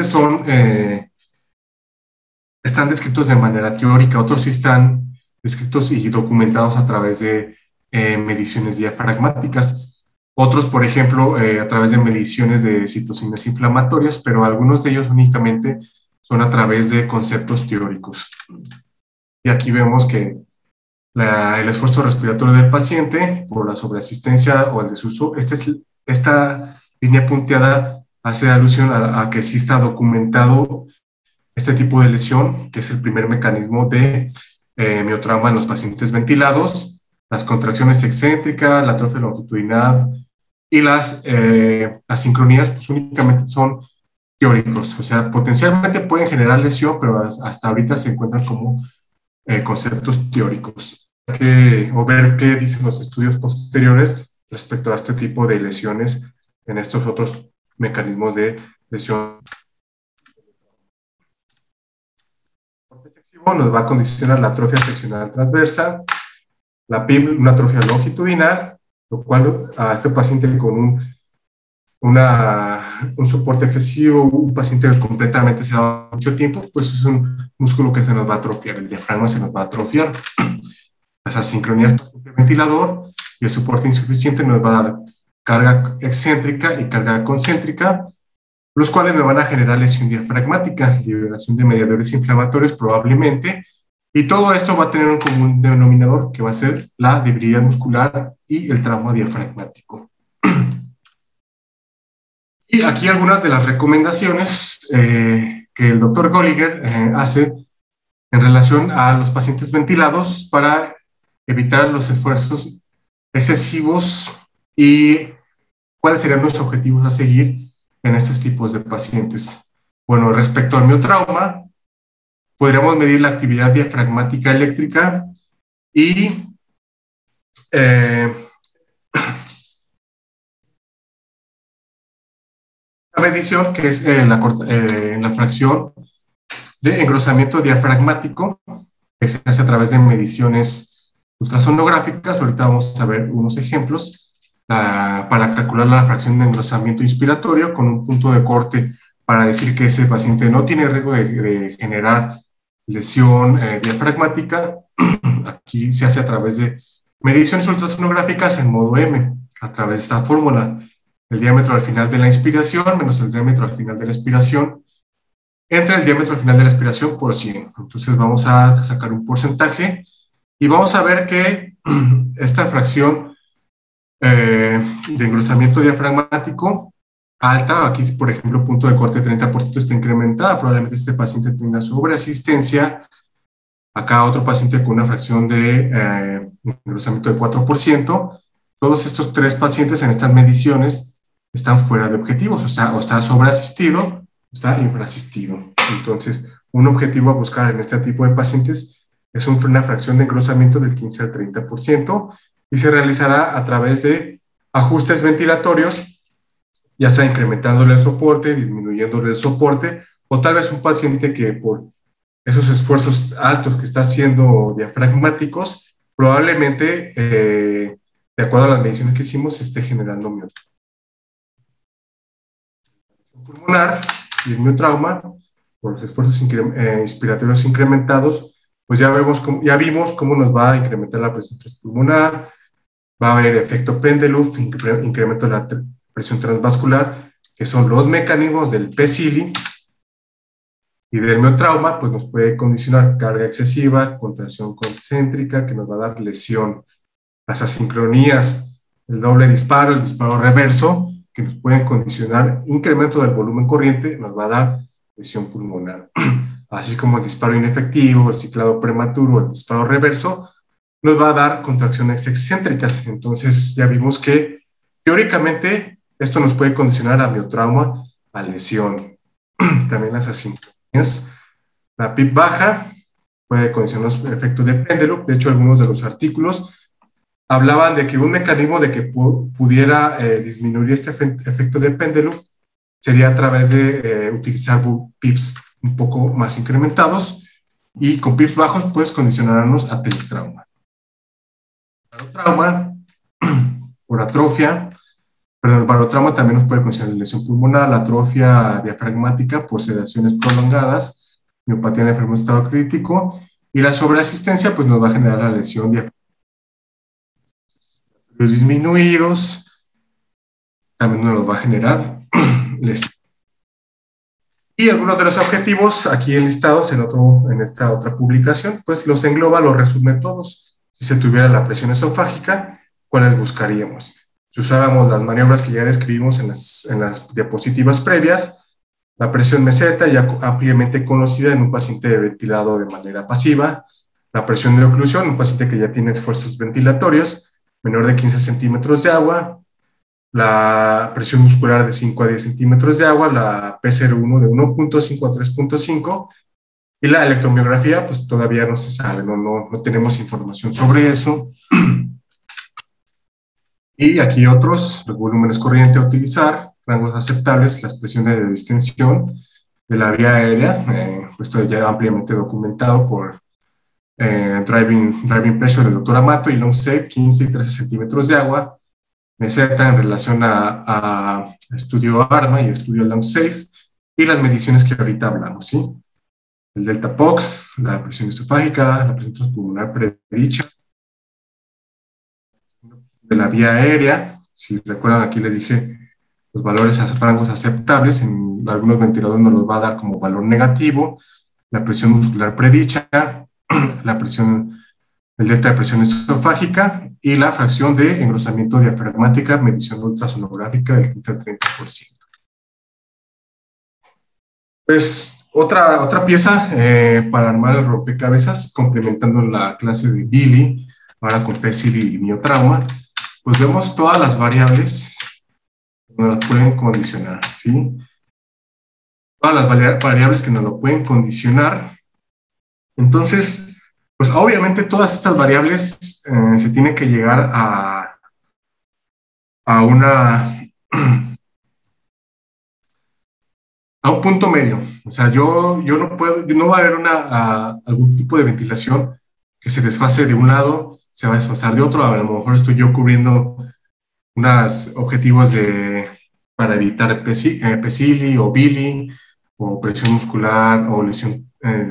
están descritos de manera teórica, otros sí están descritos y documentados a través de mediciones diafragmáticas, otros, por ejemplo, a través de mediciones de citocinas inflamatorias, pero algunos de ellos únicamente son a través de conceptos teóricos. Y aquí vemos que el esfuerzo respiratorio del paciente por la sobreasistencia o el desuso, esta línea punteada hace alusión a que sí está documentado este tipo de lesión, que es el primer mecanismo de miotrauma en los pacientes ventilados, las contracciones excéntricas, la atrofia longitudinal y las asincronías, pues únicamente son teóricos, o sea, potencialmente pueden generar lesión, pero hasta ahorita se encuentran como conceptos teóricos. O ver qué dicen los estudios posteriores respecto a este tipo de lesiones en estos otros mecanismos de lesión. Nos va a condicionar la atrofia seccional transversa, la PIB, una atrofia longitudinal, lo cual a este paciente con un soporte excesivo, un paciente que completamente se da mucho tiempo, pues es un músculo que se nos va a atrofiar, el diafragma se nos va a atrofiar. Las asincronías paciente ventilador y el soporte insuficiente nos va a dar carga excéntrica y carga concéntrica, los cuales me van a generar lesión diafragmática, liberación de mediadores inflamatorios probablemente, y todo esto va a tener un común denominador que va a ser la debilidad muscular y el trauma diafragmático. Y aquí algunas de las recomendaciones que el doctor Golliger hace en relación a los pacientes ventilados para evitar los esfuerzos excesivos y cuáles serían los objetivos a seguir en estos tipos de pacientes. Bueno, respecto al miotrauma, podríamos medir la actividad diafragmática eléctrica y la medición que es la fracción de engrosamiento diafragmático, que se hace a través de mediciones ultrasonográficas. Ahorita vamos a ver unos ejemplos para calcular la fracción de engrosamiento inspiratorio con un punto de corte para decir que ese paciente no tiene riesgo de generar lesión diafragmática. Aquí se hace a través de mediciones ultrasonográficas en modo M, a través de esta fórmula. El diámetro al final de la inspiración menos el diámetro al final de la expiración entre el diámetro al final de la expiración por 100. Entonces vamos a sacar un porcentaje y vamos a ver que esta fracción de engrosamiento diafragmático alta, aquí por ejemplo punto de corte 30% está incrementada, probablemente este paciente tenga sobreasistencia. Acá otro paciente con una fracción de engrosamiento de 4%. Todos estos tres pacientes en estas mediciones están fuera de objetivos, o está sobreasistido, o está infraasistido. Entonces, un objetivo a buscar en este tipo de pacientes es una fracción de engrosamiento del 15 al 30% y se realizará a través de ajustes ventilatorios, ya sea incrementándole el soporte, disminuyéndole el soporte, o tal vez un paciente que por esos esfuerzos altos que está haciendo diafragmáticos, probablemente, de acuerdo a las mediciones que hicimos, esté generando miotrauma. Pulmonar y el miotrauma, por los esfuerzos inspiratorios incrementados, pues ya vimos cómo nos va a incrementar la presión pulmonar, va a haber efecto Pendeluf, incremento de la presión transvascular, que son los mecanismos del PCILI, y del miotrauma, pues nos puede condicionar carga excesiva, contracción concéntrica, que nos va a dar lesión. Las asincronías, el doble disparo, el disparo reverso, que nos pueden condicionar incremento del volumen corriente, nos va a dar lesión pulmonar. Así como el disparo inefectivo, el ciclado prematuro, el disparo reverso, nos va a dar contracciones excéntricas. Entonces ya vimos que teóricamente esto nos puede condicionar a miotrauma, a lesión. También las asincronías. La PIB baja puede condicionar los efectos de Pendeluf. De hecho, algunos de los artículos hablaban de que un mecanismo de que pudiera disminuir este efecto de Pendeluf sería a través de utilizar PIBs un poco más incrementados, y con PIBs bajos pues condicionarnos a teletrauma. Barotrauma por atrofia, perdón, el barotrauma también nos puede condicionar lesión pulmonar, la atrofia diafragmática por sedaciones prolongadas, miopatía en enfermo estado crítico, y la sobreasistencia pues nos va a generar la lesión diafragmática. Los disminuidos también nos va a generar lesión. Y algunos de los objetivos aquí enlistados en esta otra publicación, pues los engloba, los resume todos. Si se tuviera la presión esofágica, ¿cuáles buscaríamos? Si usáramos las maniobras que ya describimos en las diapositivas previas, la presión meseta, ya ampliamente conocida en un paciente ventilado de manera pasiva, la presión de oclusión, un paciente que ya tiene esfuerzos ventilatorios, menor de 15 centímetros de agua, la presión muscular de 5 a 10 centímetros de agua, la P01 de 1.5 a 3.5, y la electromiografía, pues todavía no se sabe, no tenemos información sobre eso. Y aquí otros, los volúmenes corriente a utilizar, rangos aceptables las presiones de distensión de la vía aérea, esto ya ampliamente documentado por driving pressure del doctor Amato y long safe, 15 y 13 centímetros de agua, meseta en relación a estudio ARMA y estudio long safe, y las mediciones que ahorita hablamos, ¿sí? El delta POC, la presión esofágica, la presión transpulmonar predicha, de la vía aérea. Si recuerdan, aquí les dije los valores a rangos aceptables, en algunos ventiladores nos los va a dar como valor negativo, la presión muscular predicha, la presión, el delta de presión esofágica y la fracción de engrosamiento diafragmática, medición ultrasonográfica del 15 al 30%. Pues otra pieza para armar el rompecabezas, complementando la clase de Billy, ahora con PESIL y miotrauma, pues vemos todas las variables que nos las pueden condicionar, ¿sí? Todas las variables que nos lo pueden condicionar. Entonces, pues obviamente todas estas variables se tienen que llegar a un punto medio. O sea, yo no puedo, no va a haber algún tipo de ventilación que se desfase de un lado, se va a desfasar de otro. A lo mejor estoy yo cubriendo unos objetivos para evitar PESILI o BILI, o presión muscular, o lesión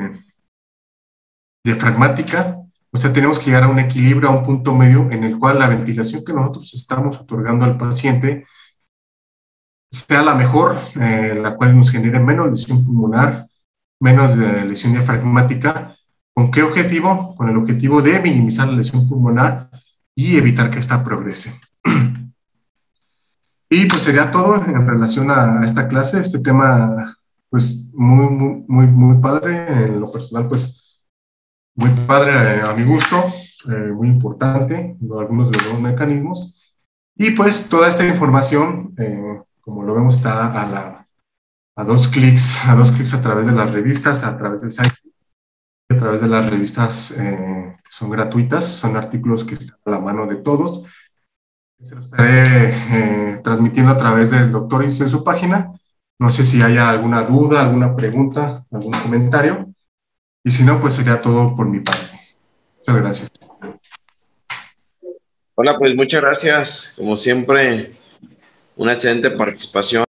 diafragmática. O sea, tenemos que llegar a un equilibrio, a un punto medio en el cual la ventilación que nosotros estamos otorgando al paciente sea la mejor, la cual nos genere menos lesión pulmonar, menos lesión diafragmática. ¿Con qué objetivo? Con el objetivo de minimizar la lesión pulmonar y evitar que ésta progrese. Y pues sería todo en relación a esta clase, este tema pues muy padre, en lo personal pues muy padre a mi gusto, muy importante, algunos de los mecanismos. Y pues toda esta información, como lo vemos, está a dos clics a través de las revistas, a través del site, a través de las revistas que son gratuitas, son artículos que están a la mano de todos. Se lo estaré transmitiendo a través del doctor en su página. No sé si haya alguna duda, alguna pregunta, algún comentario. Y si no, pues sería todo por mi parte. Muchas gracias. Hola, pues muchas gracias. Como siempre, una excelente participación.